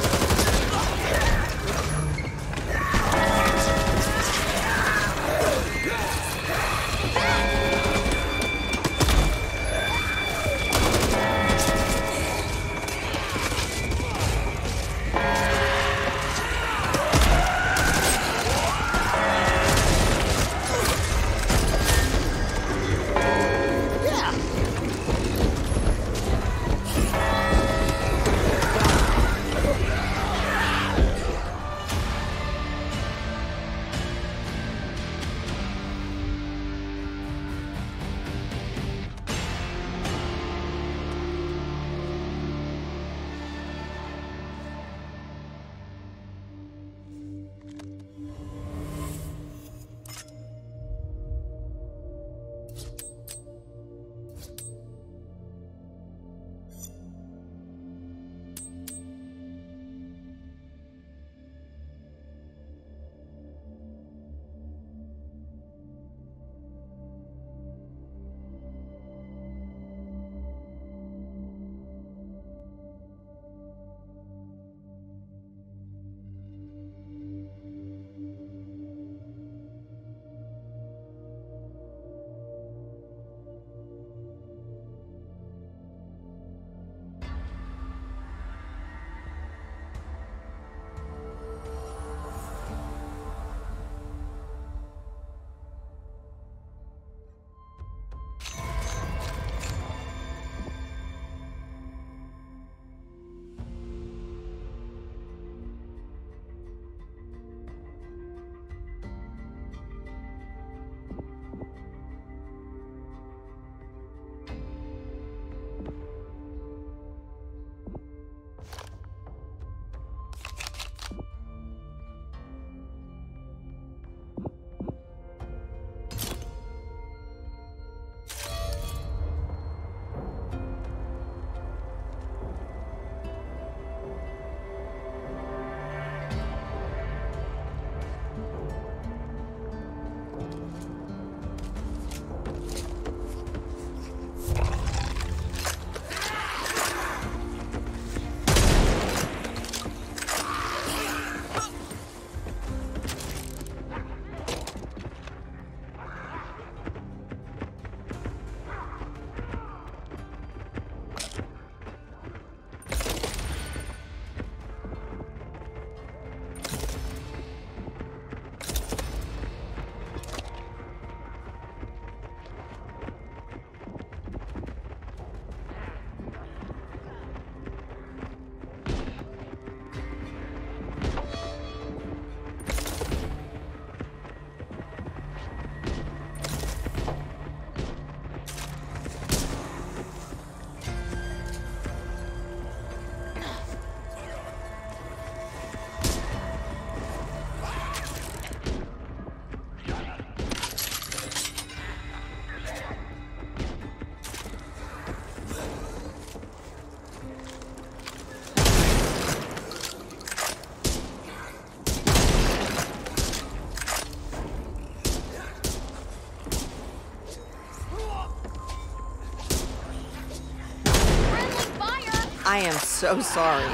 I am so sorry.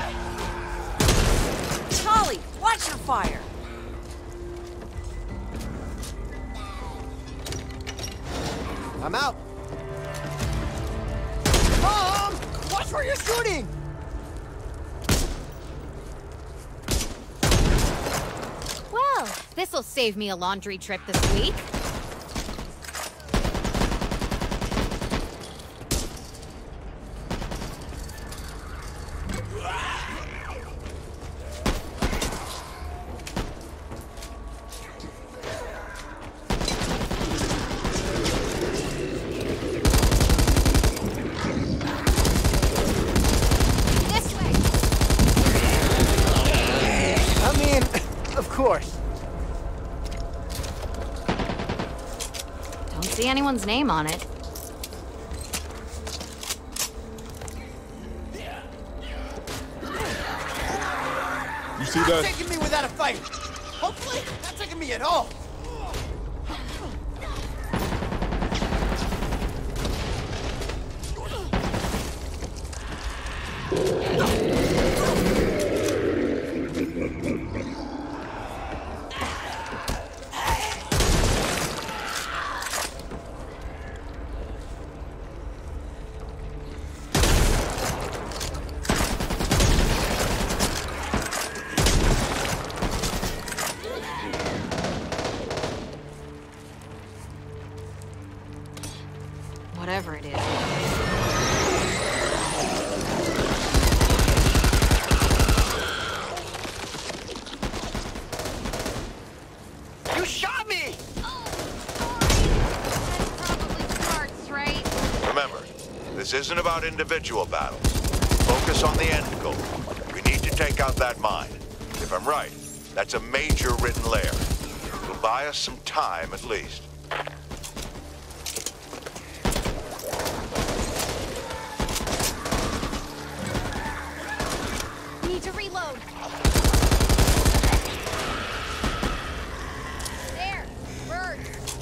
Holly, watch your fire! I'm out. Mom! Watch where you're shooting! Well, this'll save me a laundry trip this week. See anyone's name on it. You see that? Not taking me without a fight. Hopefully, not taking me at all. Whatever it is. You shot me! Oh, sorry. That probably starts, right? Remember, this isn't about individual battles. Focus on the end goal. We need to take out that mine. If I'm right, that's a major written layer. It'll buy us some time at least. Need to reload. There, bird.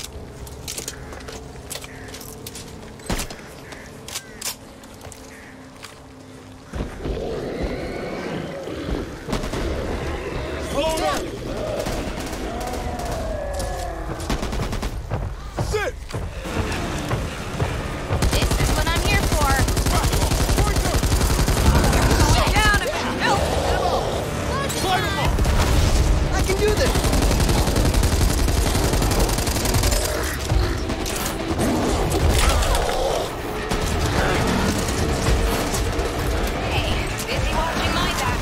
Hold up! Sit! This is what I'm here for. Slow down a bit. Help! Fight him off! I can do this! Hey, busy watching my back.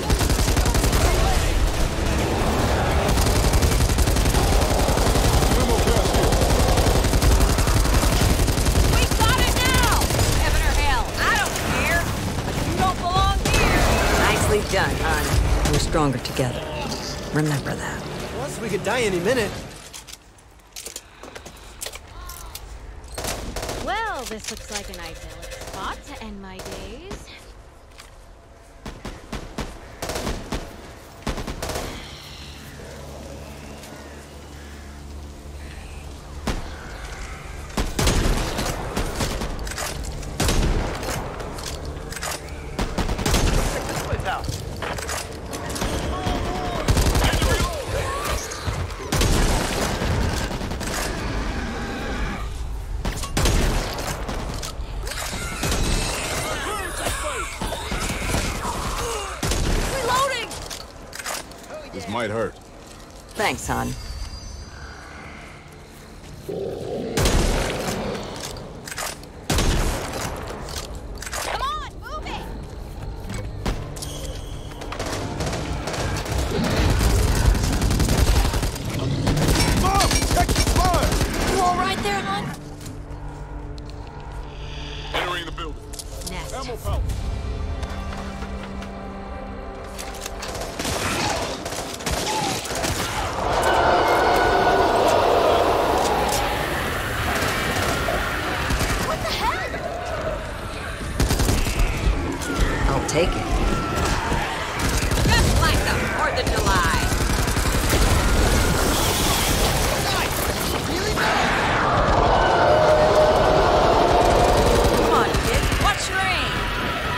We got it now! Heaven or hell, I don't care. But you don't belong here. Nicely done, hon. We're stronger together. Remember that. Plus, we could die any minute. Well, this looks like an idyllic spot to end my days. Check this place out. Reloading! This might hurt. Thanks, hon. Come on, move it! Mom! Check the spine! You all right there, hon? Entering the building. Nest. Ammo pouch. What the heck? I'll take it. Just like the Fourth of July. Come on, kid. Watch your aim.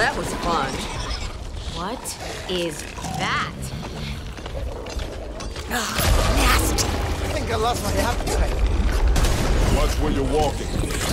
that was fun. What is that? Nasty. I think I lost my appetite. Watch where you're walking.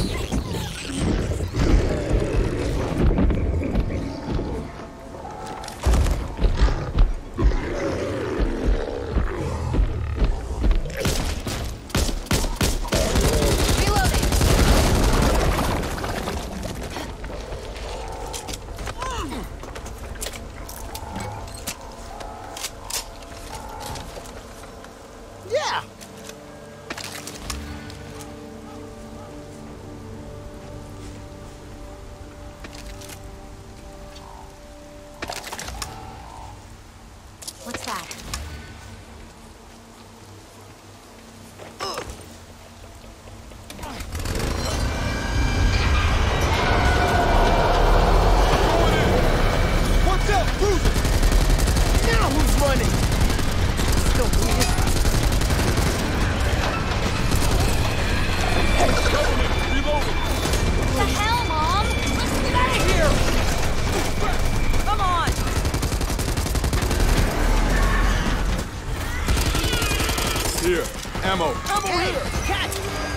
What's that? What's up? Who's Now who's running? Still bleeding. What the hell, Mom? Let's get out of here! Come on! Here, ammo. Ammo Hey, here! catch!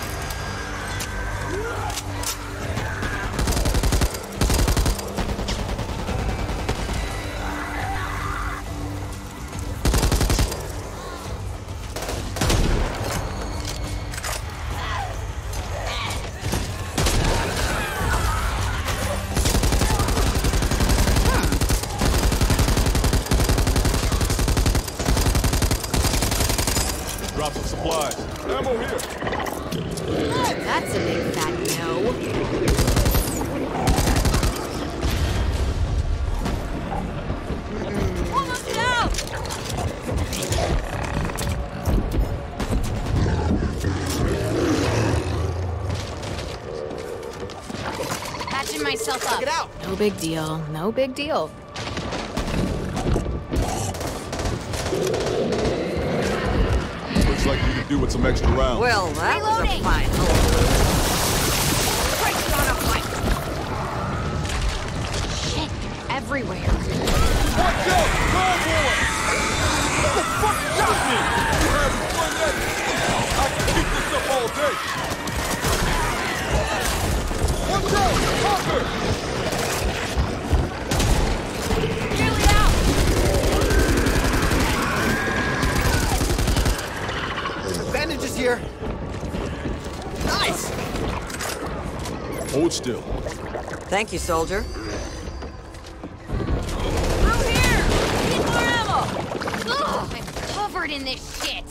Drop some supplies. Ammo here. That's a big fat no. Almost out! Patching myself up. Get out! No big deal. No big deal. Looks like you could do with some extra rounds. Well, that Reloading. was a fine little Christ on a bike! Shit, everywhere. Watch out! Convoy! What the fuck shot me? You having fun yet? I can keep this up all day. Watch out! Hawker! Nearly out! Bandages here. Nice! Hold still. Thank you, soldier. Through here! Need more ammo! Ugh, I'm covered in this shit!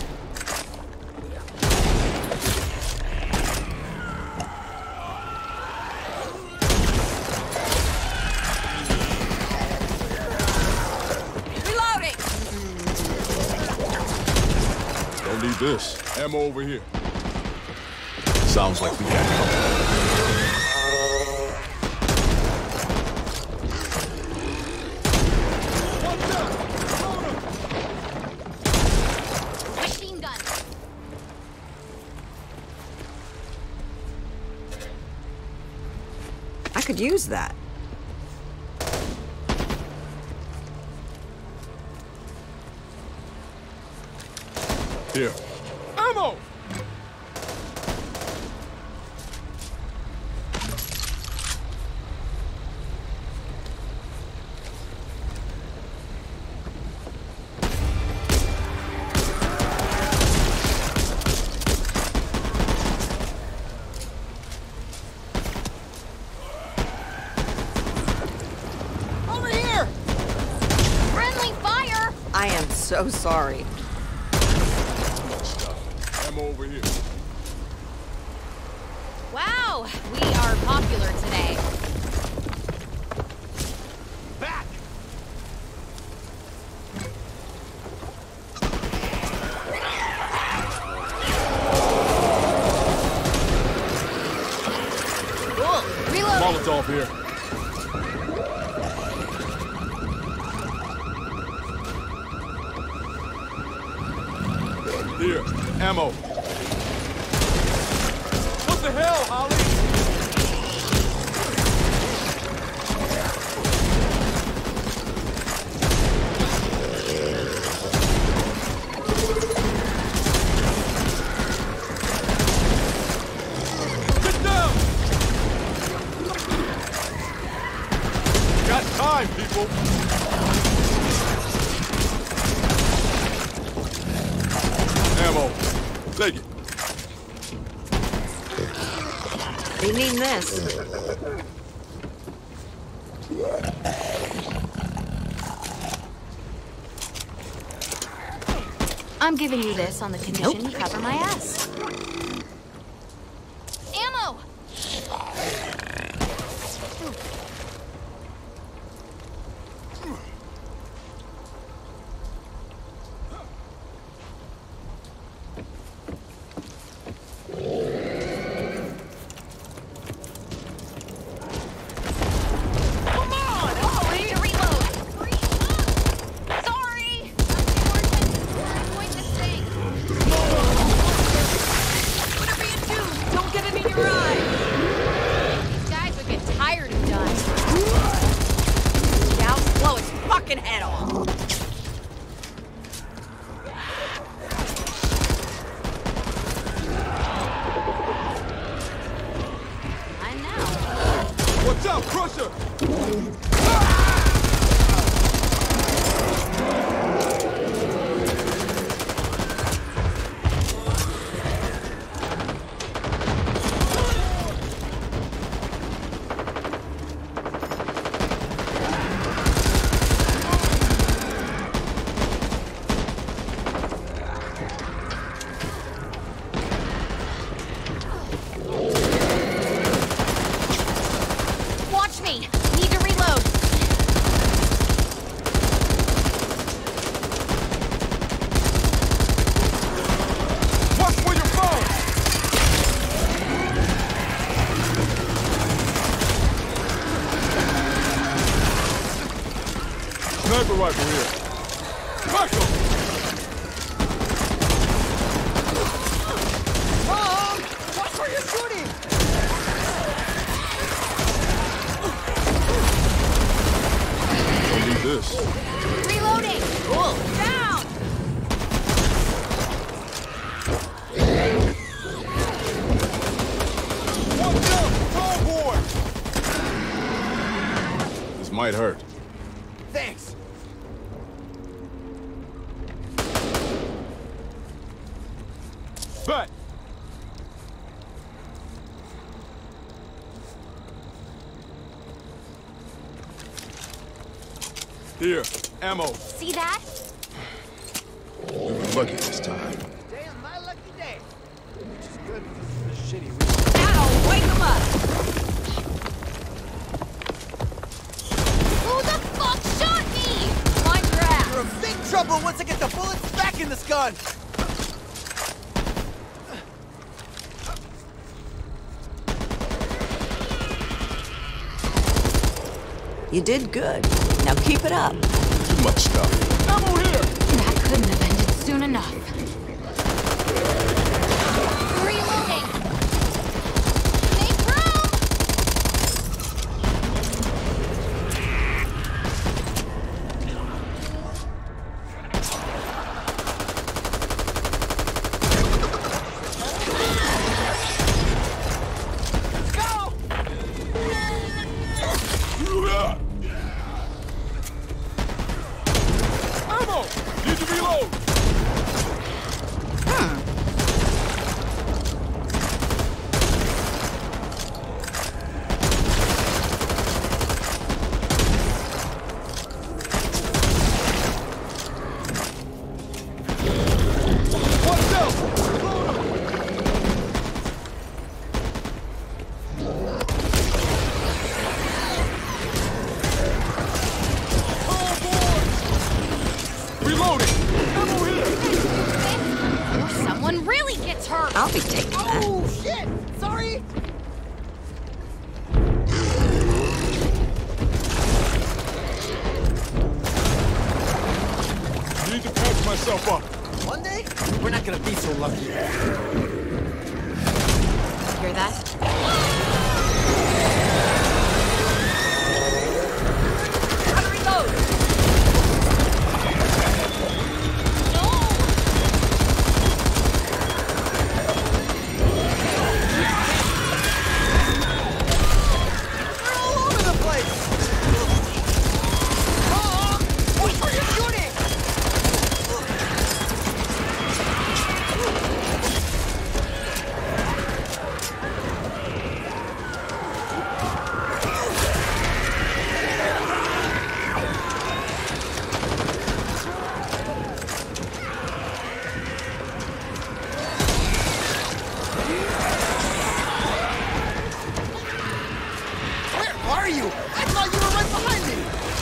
Reloading! Don't need this. Ammo over here. Sounds like we got company. Machine gun! I could use that. Here. Ammo! Over here! Friendly fire! I am so sorry. Ammo over here. Wow, we are popular today. Back! Cool. Reload. Molotov here. Here, ammo. What the hell, Holly? time, people! Ammo. Take it. They need this. I'm giving you this on the condition Nope. you cover my ass. Ammo! Come on! Oh, I need to reload! Sorry! Avoid this thing. Whatever you do, don't get it in your eye! These guys would get tired of dying. Douse, blow its fucking head off! I know. Watch out, Crusher! Watch me! Need to reload! Watch where you're going! Sniper rifle here. Michael! Mom! Watch where you're shooting! Don't need this. Reloading! Cool. Down! Watch out! Tall boy! This might hurt. Thanks. Bet! Here, ammo. See that? We were lucky this time. Today's my lucky day. Which is good because this is a shitty Ow! Wake him up! Who the fuck shot me? Mind your ass! You're in big trouble once I get the bullets back in this gun! You did good. Now keep it up. Too much stuff. Ammo here! That couldn't have ended soon enough. Reloading! Make room! Ammo! Need to reload! Watch out! Reloading! Ammo here! Or someone really gets hurt! I'll be taking that. Oh, shit! Sorry! Need to patch myself up. One day, we're not gonna be so lucky. Hear that? Gotta reload! They're all over the place! are you? I thought you were right behind me!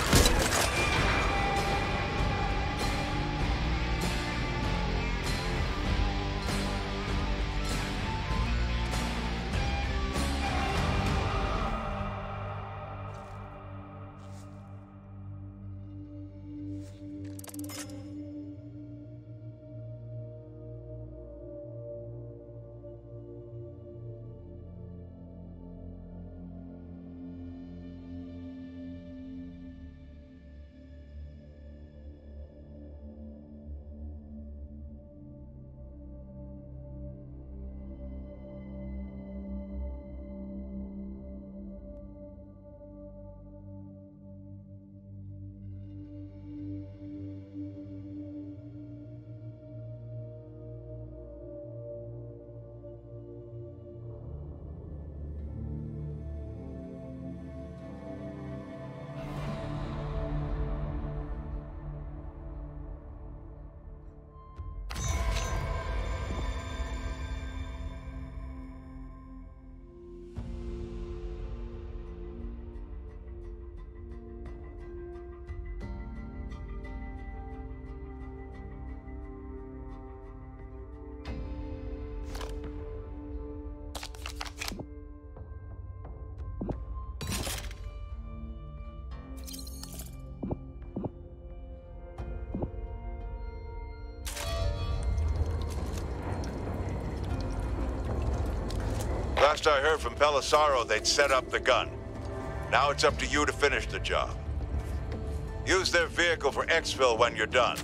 Last I heard from Pelissaro, they'd set up the gun. Now it's up to you to finish the job. Use their vehicle for exfil when you're done.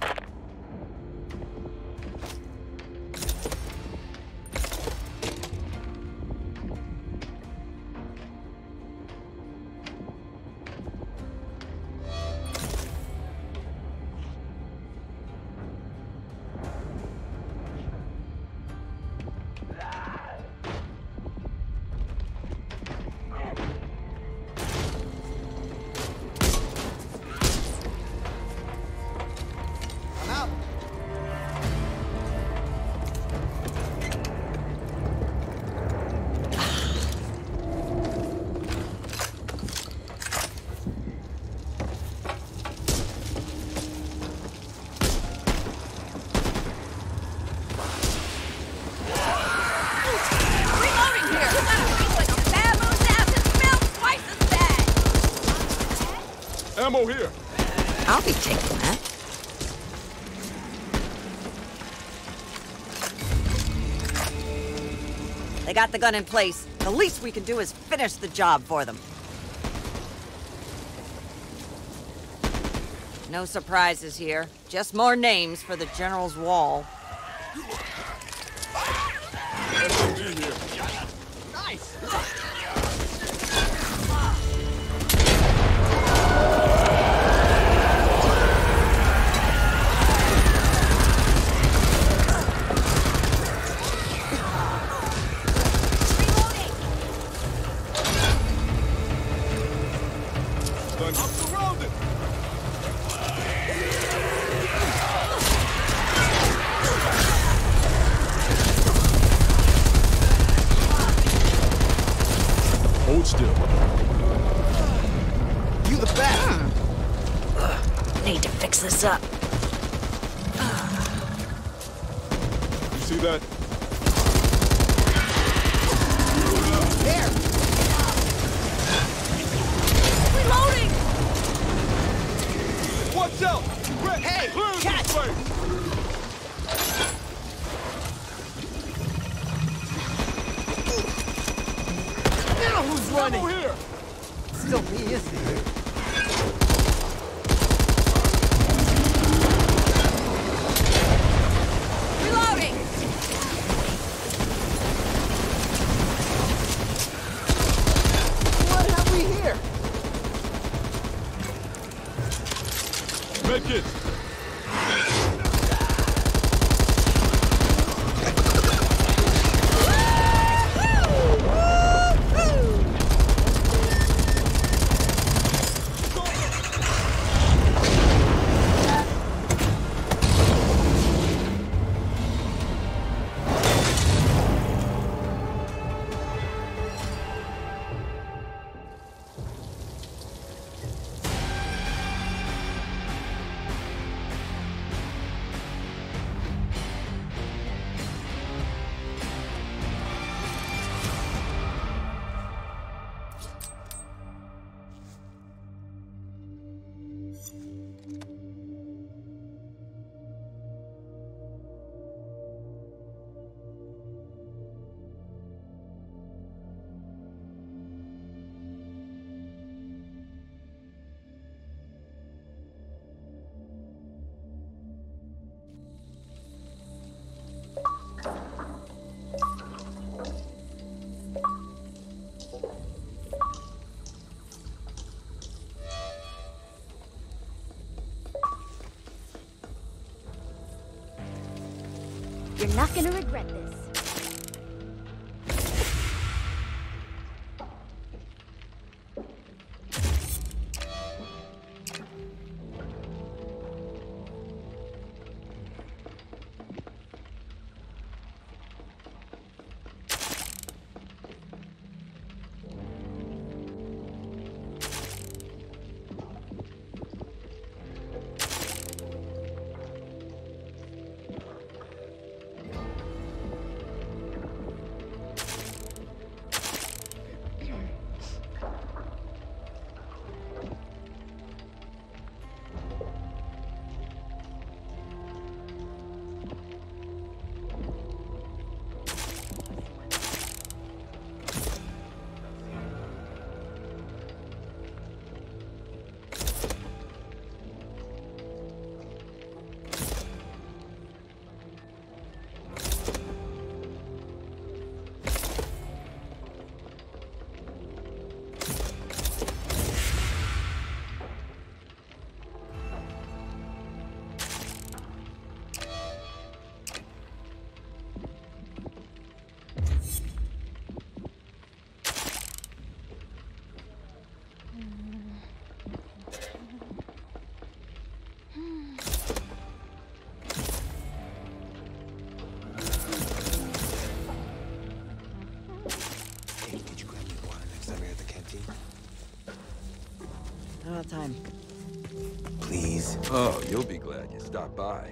Ammo here. I'll be taking that. They got the gun in place. The least we can do is finish the job for them. No surprises here. Just more names for the General's wall. Nice! Hold still. You the best. Hmm. Need to fix this up. You see that? There. Reloading. Watch out! Red, hey, clear catch! this way! Now who's running? Ammo here! Still me, isn't it? Reloading. What have we here? Make it! You're not gonna regret this. Not enough time. Please. Oh, you'll be glad you stopped by.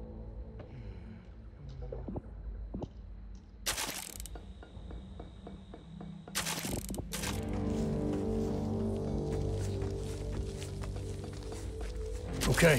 Okay.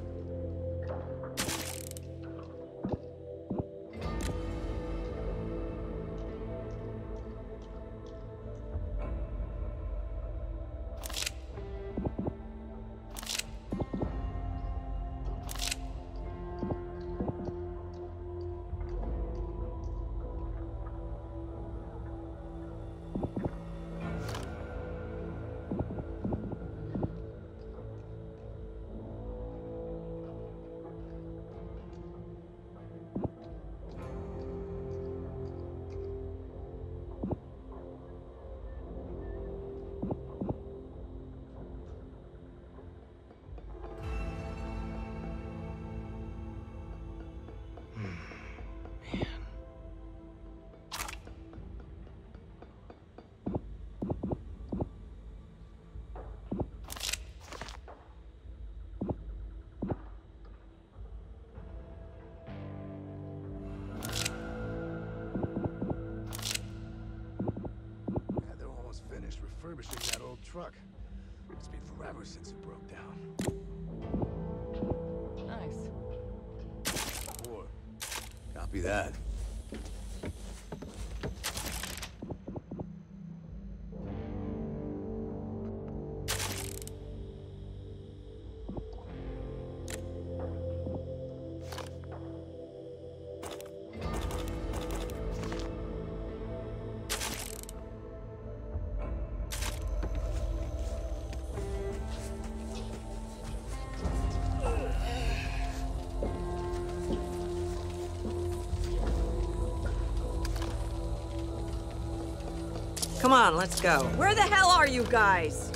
Refurbishing that old truck. It's been forever since it broke down. Nice. Four. Copy that. Come on, let's go. Where the hell are you guys?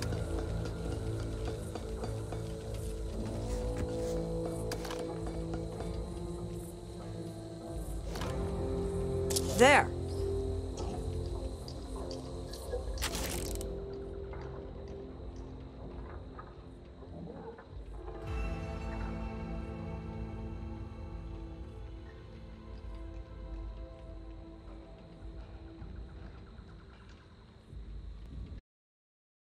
There.